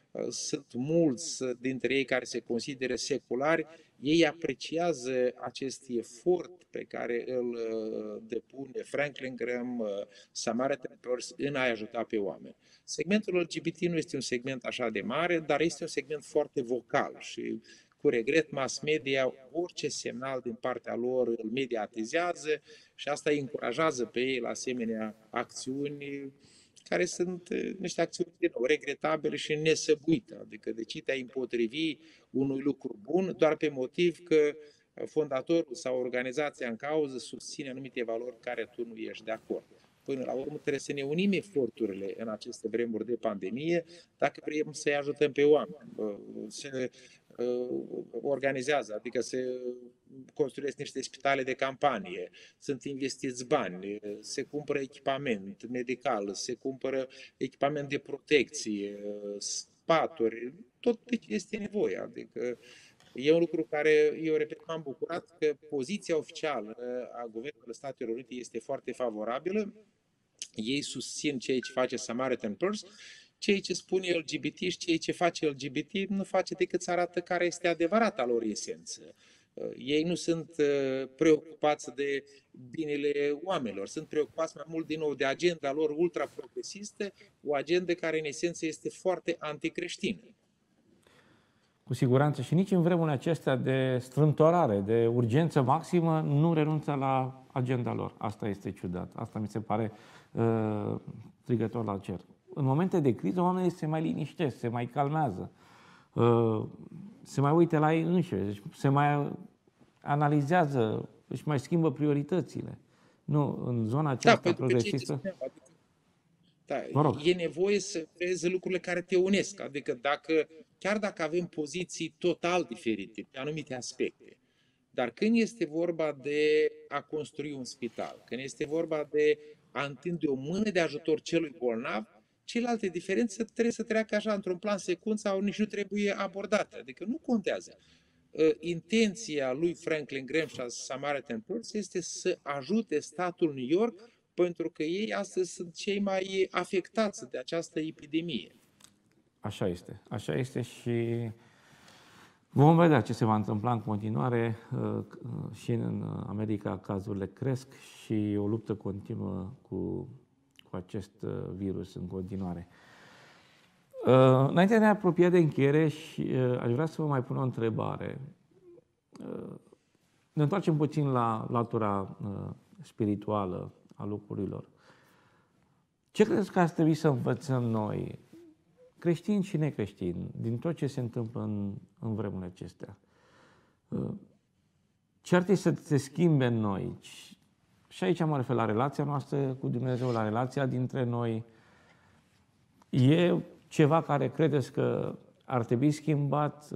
sunt mulți dintre ei care se consideră seculari, ei apreciază acest efort pe care îl depune Franklin Graham, Samaritan Purse, în a ajuta pe oameni. Segmentul L G B T nu este un segment așa de mare, dar este un segment foarte vocal și, cu regret, mass media, orice semnal din partea lor îl mediatizează și asta îi încurajează pe ei la asemenea acțiuni care sunt niște acțiuni, din nou, regretabile și nesăbuite. Adică de ce te-ai împotrivi unui lucru bun doar pe motiv că fondatorul sau organizația în cauză susține anumite valori care tu nu ești de acord. Până la urmă trebuie să ne unim eforturile în aceste vremuri de pandemie dacă vrem să-i ajutăm pe oameni. Se organizează, adică se construiesc niște spitale de campanie, sunt investiți bani, se cumpără echipament medical, se cumpără echipament de protecție, sfaturi, tot este nevoie. Adică e un lucru care, eu repet, m-am bucurat că poziția oficială a Guvernului Statelor Unite este foarte favorabilă. Ei susțin ceea ce face Samaritan Purse, ceea ce spune L G B T și ceea ce face L G B T nu face decât să arată care este adevărata lor esență. Ei nu sunt preocupați de binele oamenilor, sunt preocupați mai mult din nou de agenda lor ultra-progresistă, o agendă care în esență este foarte anticreștină. Cu siguranță și nici în vremurile acestea de strâmtorare, de urgență maximă, nu renunță la agenda lor. Asta este ciudat. Asta mi se pare uh, strigător la cer. În momente de criză, oamenii se mai liniștesc, se mai calmează, uh, se mai uită la ei înșiși, se mai analizează, își mai schimbă prioritățile. Nu, în zona aceasta da, progresistă... Da, e nevoie să vezi lucrurile care te unesc. Adică dacă, chiar dacă avem poziții total diferite pe anumite aspecte, dar când este vorba de a construi un spital, când este vorba de a întinde o mână de ajutor celui bolnav, celelalte diferențe trebuie să treacă așa într-un plan secund sau nici nu trebuie abordate. Adică nu contează. Intenția lui Franklin Graham și a Samaritan Purse este să ajute statul New York, pentru că ei astăzi sunt cei mai afectați de această epidemie. Așa este. Așa este și vom vedea ce se va întâmpla în continuare. Și în America cazurile cresc și o luptă continuă cu, cu acest virus în continuare. Înainte de a ne apropia de încheiere, și aș vrea să vă mai pun o întrebare. Ne întoarcem puțin la latura spirituală a lucrurilor. Ce credeți că ar trebui să învățăm noi, creștini și necreștini, din tot ce se întâmplă în, în vremurile acestea? Ce ar trebui să se schimbe în noi? Și aici mă refer la relația noastră cu Dumnezeu, la relația dintre noi. E ceva care credeți că ar trebui schimbat?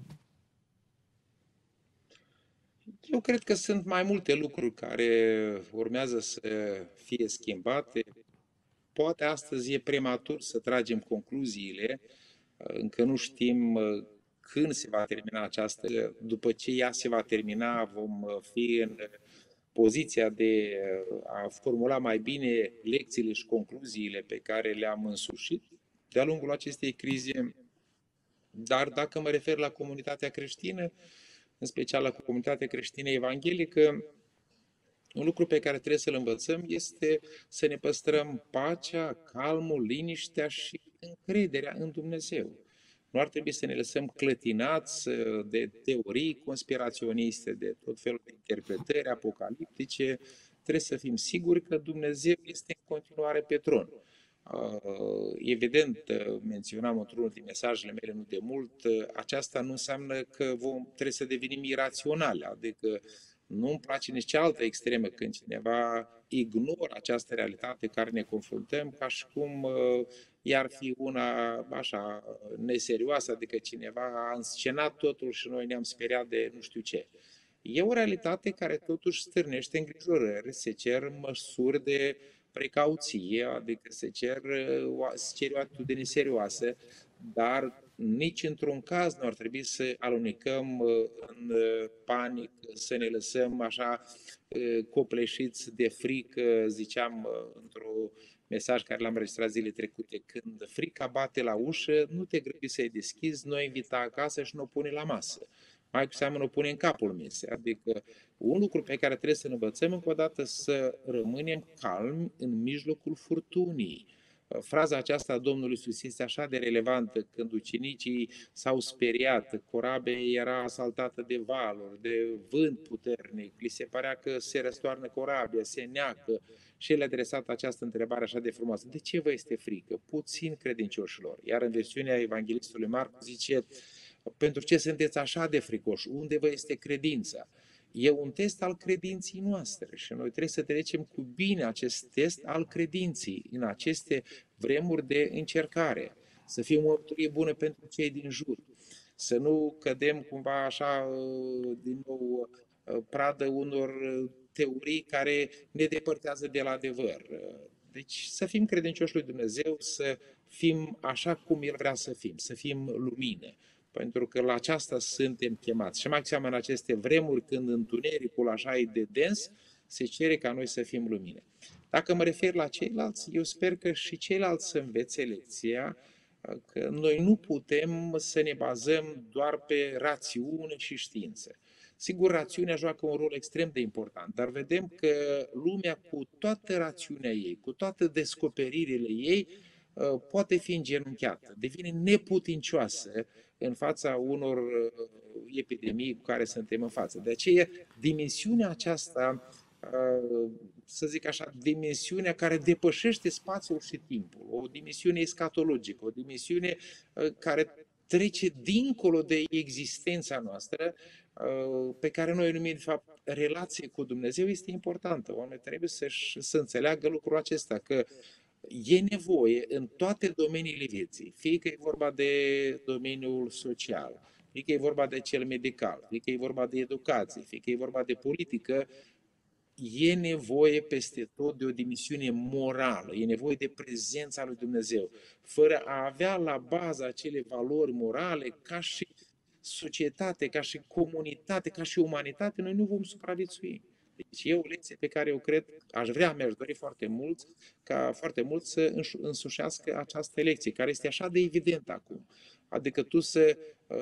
Eu cred că sunt mai multe lucruri care urmează să fie schimbate. Poate astăzi e prematur să tragem concluziile, încă nu știm când se va termina această. După ce ea se va termina, vom fi în poziția de a formula mai bine lecțiile și concluziile pe care le-am însușit de-a lungul acestei crize. Dar dacă mă refer la comunitatea creștină, în special la comunitatea creștină evanghelică, un lucru pe care trebuie să-l învățăm este să ne păstrăm pacea, calmul, liniștea și încrederea în Dumnezeu. Nu ar trebui să ne lăsăm clătinați de teorii conspiraționiste, de tot felul de interpretări apocaliptice. Trebuie să fim siguri că Dumnezeu este în continuare pe tron. Evident, menționam într-unul din mesajele mele nu de mult, aceasta nu înseamnă că vom, trebuie să devenim iraționali, adică nu-mi place nici cealaltă extremă când cineva ignoră această realitate care ne confruntăm ca și cum uh, i-ar fi una așa neserioasă, adică cineva a înscenat totul și noi ne-am speriat de nu știu ce. E o realitate care totuși stârnește îngrijorări, se cer măsuri de precauție, adică se cer, se cer o atitudine serioasă, dar nici într-un caz nu ar trebui să alunecăm în panică, să ne lăsăm așa copleșiți de frică, ziceam, într-o mesaj care l-am înregistrat zilele trecute. Când frica bate la ușă, nu te grăbi să-i deschizi, nu o invita acasă și nu o pune la masă. Mai cu seamă, nu o pune în capul mesei. Adică un lucru pe care trebuie să-l învățăm încă o dată, să rămânem calmi în mijlocul furtunii. Fraza aceasta a Domnului Iisus este așa de relevantă când ucenicii s-au speriat, corabia era asaltată de valuri, de vânt puternic, li se părea că se răstoarnă corabia, se neacă și el a adresat această întrebare așa de frumoasă. De ce vă este frică? Puțin credincioșilor. Iar în versiunea Evanghelistului Marcu zice, pentru ce sunteți așa de fricoși? Unde vă este credința? E un test al credinții noastre și noi trebuie să trecem cu bine acest test al credinții în aceste vremuri de încercare. Să fim o mărturie bună pentru cei din jur. Să nu cădem cumva așa din nou pradă unor teorii care ne depărtează de la adevăr. Deci să fim credincioși lui Dumnezeu, să fim așa cum El vrea să fim, să fim lumină. Pentru că la aceasta suntem chemați. Și mai seamă în aceste vremuri, când întunericul așa e de dens, se cere ca noi să fim lumină. Dacă mă refer la ceilalți, eu sper că și ceilalți să învețe lecția că noi nu putem să ne bazăm doar pe rațiune și știință. Sigur, rațiunea joacă un rol extrem de important, dar vedem că lumea, cu toată rațiunea ei, cu toate descoperirile ei, poate fi îngenunchiată, devine neputincioasă în fața unor epidemii cu care suntem în față. De aceea, dimensiunea aceasta, să zic așa, dimensiunea care depășește spațiul și timpul, o dimensiune escatologică, o dimensiune care trece dincolo de existența noastră, pe care noi o numim, de fapt, relație cu Dumnezeu, este importantă. Oamenii trebuie să, să înțeleagă lucrul acesta, că e nevoie în toate domeniile vieții, fie că e vorba de domeniul social, fie că e vorba de cel medical, fie că e vorba de educație, fie că e vorba de politică, e nevoie peste tot de o dimensiune morală, e nevoie de prezența lui Dumnezeu. Fără a avea la bază acele valori morale, ca și societate, ca și comunitate, ca și umanitate, noi nu vom supraviețui. Deci e o lecție pe care eu cred, aș vrea, mi-aș dori foarte mult, ca foarte mult să însușească această lecție, care este așa de evidentă acum. Adică tu să,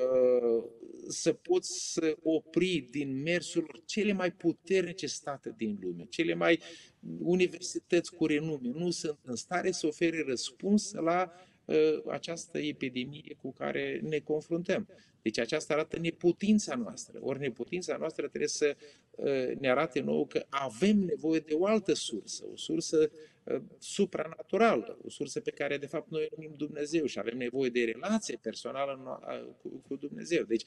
să poți să opri din mersul cele mai puternice state din lume, cele mai universități cu renume, nu sunt în stare să ofere răspuns la această epidemie cu care ne confruntăm. Deci aceasta arată neputința noastră. Ori neputința noastră trebuie să ne arate nouă că avem nevoie de o altă sursă, o sursă supranaturală, o sursă pe care de fapt noi o numim Dumnezeu și avem nevoie de relație personală cu Dumnezeu. Deci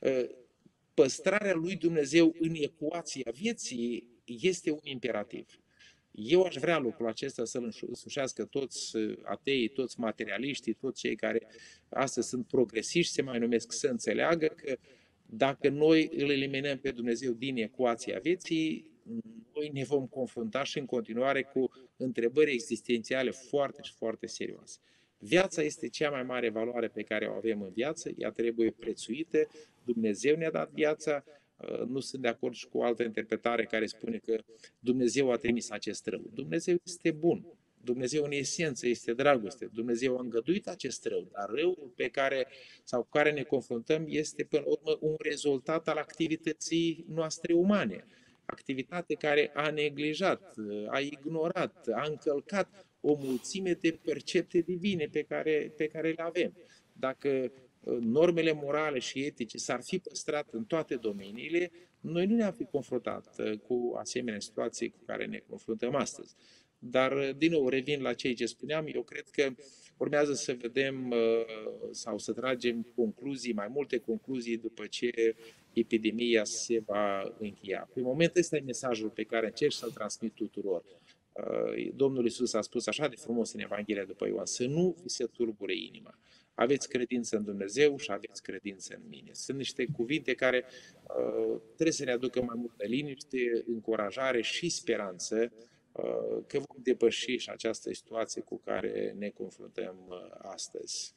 păstrarea lui Dumnezeu în ecuația vieții este un imperativ. Eu aș vrea lucrul acesta să-l însușească toți ateii, toți materialiștii, toți cei care astăzi sunt progresiști, se mai numesc, să înțeleagă că dacă noi îl eliminăm pe Dumnezeu din ecuația vieții, noi ne vom confrunta și în continuare cu întrebări existențiale foarte și foarte serioase. Viața este cea mai mare valoare pe care o avem în viață, ea trebuie prețuită, Dumnezeu ne-a dat viața. Nu sunt de acord și cu o altă interpretare care spune că Dumnezeu a trimis acest rău. Dumnezeu este bun. Dumnezeu în esență este dragoste. Dumnezeu a îngăduit acest rău, dar răul pe care, sau cu care ne confruntăm este până la urmă un rezultat al activității noastre umane. Activitate care a neglijat, a ignorat, a încălcat o mulțime de percepte divine pe care, pe care le avem. Dacă normele morale și etice s-ar fi păstrat în toate domeniile, noi nu ne-am fi confruntat cu asemenea situații cu care ne confruntăm astăzi. Dar, din nou, revin la ceea ce spuneam, eu cred că urmează să vedem sau să tragem concluzii, mai multe concluzii după ce epidemia se va încheia. Pe moment ăsta e mesajul pe care încerc să-l transmit tuturor. Domnul Iisus a spus așa de frumos în Evanghelia după Ioan, să nu vi se turbure inima. Aveți credință în Dumnezeu și aveți credință în mine. Sunt niște cuvinte care uh, trebuie să ne aducă mai multă liniște, încurajare și speranță uh, că vom depăși și această situație cu care ne confruntăm uh, astăzi.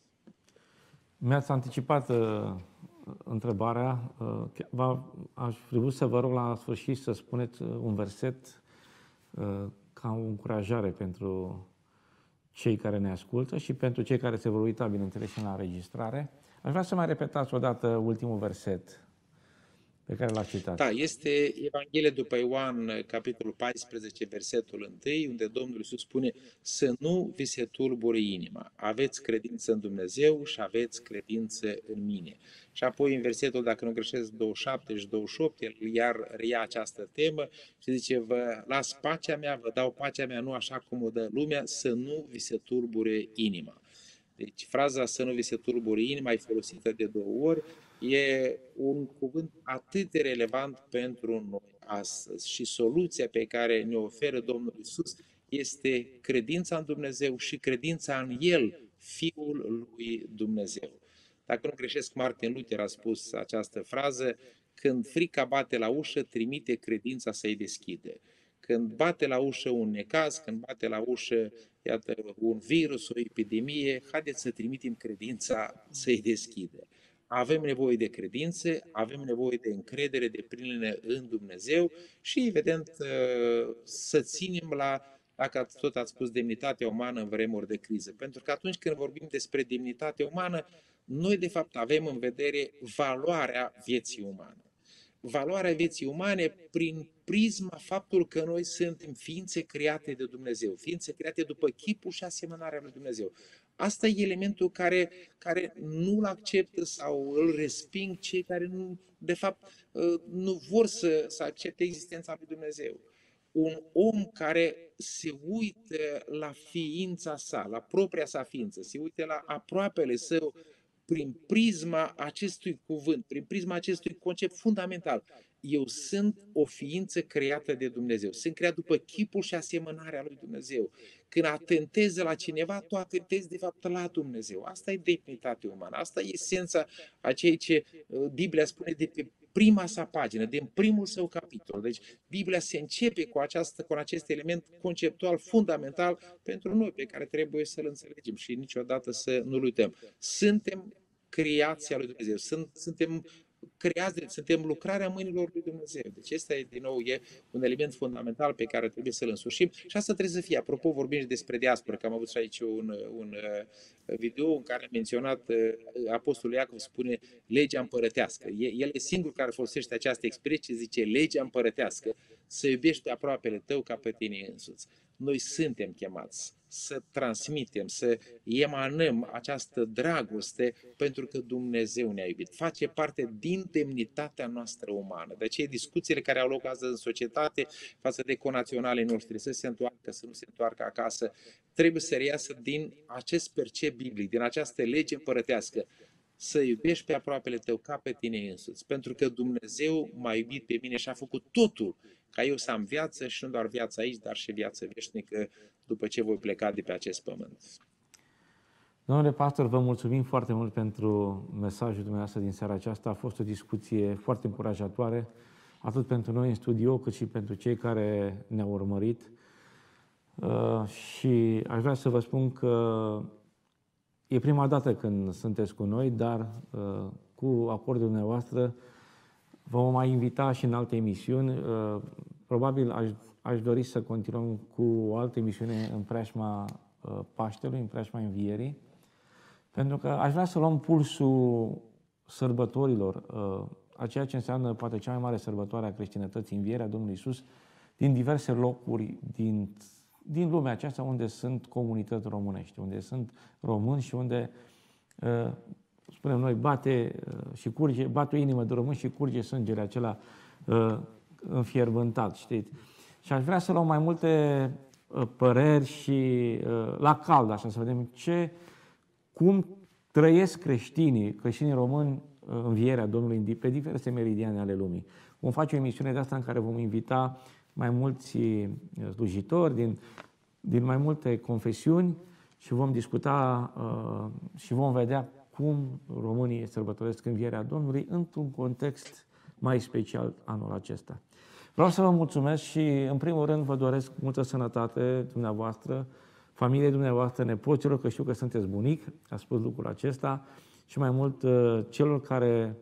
Mi-ați anticipat uh, întrebarea. Uh, aș vrea să vă rog la sfârșit să spuneți un verset uh, ca o încurajare pentru cei care ne ascultă și pentru cei care se vor uita, bineînțeles, și la înregistrare. Aș vrea să mai repetați odată ultimul verset pe care l-a citat. Da, este Evanghelia după Ioan, capitolul paisprezece, versetul unu, unde Domnul Iisus spune să nu vi se tulbure inima, aveți credință în Dumnezeu și aveți credință în mine. Și apoi în versetul, dacă nu greșesc, douăzeci și șapte și douăzeci și opt, el iar reia această temă și zice, vă las pacea mea, vă dau pacea mea, nu așa cum o dă lumea, să nu vi se tulbure inima. Deci fraza să nu vi se tulbure inima e folosită de două ori, e un cuvânt atât de relevant pentru noi astăzi și soluția pe care ne oferă Domnul Iisus este credința în Dumnezeu și credința în El, Fiul lui Dumnezeu. Dacă nu greșesc, Martin Luther a spus această frază, când frica bate la ușă, trimite credința să-i deschide. Când bate la ușă un necaz, când bate la ușă, iată, un virus, o epidemie, haideți să trimitem credința să-i deschide. Avem nevoie de credință, avem nevoie de încredere deplină în Dumnezeu și, evident, să ținem la, dacă tot ați spus, demnitatea umană în vremuri de criză. Pentru că atunci când vorbim despre demnitatea umană, noi, de fapt, avem în vedere valoarea vieții umane. Valoarea vieții umane prin prisma faptul că noi suntem ființe create de Dumnezeu, ființe create după chipul și asemănarea lui Dumnezeu. Asta e elementul care, care nu-l acceptă sau îl resping cei care, nu, de fapt, nu vor să, să accepte existența lui Dumnezeu. Un om care se uită la ființa sa, la propria sa ființă, se uită la aproapele său, prin prisma acestui cuvânt, prin prisma acestui concept fundamental. Eu sunt o ființă creată de Dumnezeu. Sunt creat după chipul și asemănarea lui Dumnezeu. Când atentezi la cineva, tu atentezi de fapt la Dumnezeu. Asta e demnitatea umană. Asta e esența a ceea ce Biblia spune de pe prima sa pagină, din primul său capitol. Deci Biblia se începe cu, această, cu acest element conceptual fundamental pentru noi, pe care trebuie să-l înțelegem și niciodată să nu-l uităm. Suntem creația lui Dumnezeu, Sunt, suntem creați, suntem lucrarea mâinilor lui Dumnezeu. Deci ăsta e, din nou, e un element fundamental pe care trebuie să-l însușim și asta trebuie să fie. Apropo, vorbim și despre diaspora, că am avut și aici un, un video în care a menționat Apostolul Iacov, spune legea împărătească. El e singur care folosește această expresie, zice legea împărătească, să iubești pe aproapele tău ca pe tine însuți. Noi suntem chemați să transmitem, să emanăm această dragoste pentru că Dumnezeu ne-a iubit. Face parte din demnitatea noastră umană. De aceea discuțiile care au loc azi în societate față de conaționalii noștri, să se întoarcă, să nu se întoarcă acasă, trebuie să reiasă din acest percep biblic, din această lege împărătească. Să iubești pe aproapele tău ca pe tine însuți, pentru că Dumnezeu m-a iubit pe mine și a făcut totul ca eu să am viață și nu doar viața aici, dar și viață veșnică după ce voi pleca de pe acest pământ. Domnule pastor, vă mulțumim foarte mult pentru mesajul dumneavoastră din seara aceasta. A fost o discuție foarte încurajatoare, atât pentru noi în studio, cât și pentru cei care ne-au urmărit. Uh, și aș vrea să vă spun că e prima dată când sunteți cu noi, dar uh, cu acordul dumneavoastră vom mai invita și în alte emisiuni. Uh, probabil aș, aș dori să continuăm cu o altă emisiune în preajma uh, Paștelui, în preajma Învierii, pentru că aș vrea să luăm pulsul sărbătorilor, uh, a ceea ce înseamnă poate cea mai mare sărbătoare a creștinătății, Învierea Domnului Iisus, din diverse locuri din din lumea aceasta unde sunt comunități românești, unde sunt români și unde, spunem noi, bate și curge, bate o inimă de român și curge sângele acela înfierbântat, știți? Și aș vrea să luăm mai multe păreri și la cald, așa, să vedem ce, cum trăiesc creștinii, creștinii români, învierea Domnului pe diverse meridiane ale lumii. Vom face o emisiune de asta în care vom invita mai mulți slujitori din, din mai multe confesiuni și vom discuta uh, și vom vedea cum românii sărbătoresc învierea Domnului într-un context mai special anul acesta. Vreau să vă mulțumesc și, în primul rând, vă doresc multă sănătate dumneavoastră, familiei dumneavoastră, nepoților, că știu că sunteți bunic, a spus lucrul acesta, și mai mult uh, celor care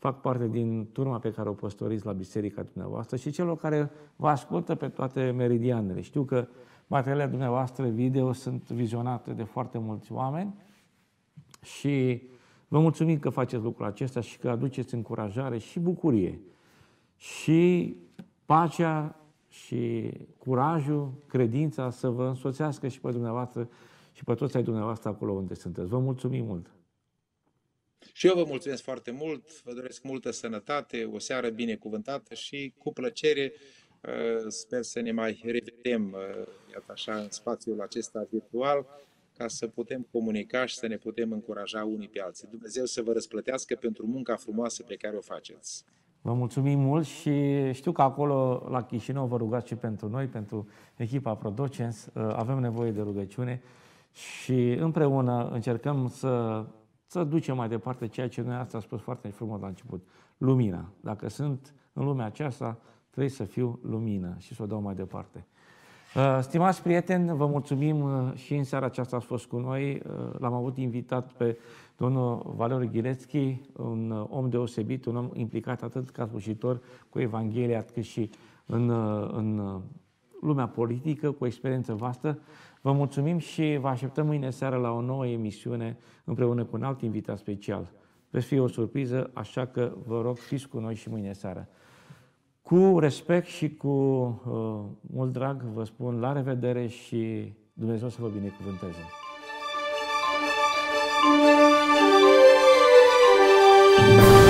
fac parte din turma pe care o păstoriți la biserica dumneavoastră și celor care vă ascultă pe toate meridianele. Știu că materialele dumneavoastră video sunt vizionate de foarte mulți oameni și vă mulțumim că faceți lucrul acesta și că aduceți încurajare și bucurie și pacea și curajul, credința să vă însoțească și pe dumneavoastră și pe toți ai dumneavoastră acolo unde sunteți. Vă mulțumim mult! Și eu vă mulțumesc foarte mult, vă doresc multă sănătate, o seară binecuvântată și cu plăcere sper să ne mai revedem, iată așa, în spațiul acesta virtual, ca să putem comunica și să ne putem încuraja unii pe alții. Dumnezeu să vă răsplătească pentru munca frumoasă pe care o faceți. Vă mulțumim mult și știu că acolo la Chișinău vă rugați și pentru noi, pentru echipa Prodocens. Avem nevoie de rugăciune și împreună încercăm să, să ducem mai departe ceea ce noi asta a spus foarte frumos la început. Lumina. Dacă sunt în lumea aceasta, trebuie să fiu lumină și să o dau mai departe. Stimați prieteni, vă mulțumim și în seara aceasta ați fost cu noi. L-am avut invitat pe domnul Valeriu Ghilețchi, un om deosebit, un om implicat atât ca slujitor cu Evanghelia, cât și în, în lumea politică, cu o experiență vastă. Vă mulțumim și vă așteptăm mâine seară la o nouă emisiune împreună cu un alt invitat special. Veți fi o surpriză, așa că vă rog, fiți cu noi și mâine seară. Cu respect și cu uh, mult drag vă spun la revedere și Dumnezeu să vă binecuvânteze. Thank you.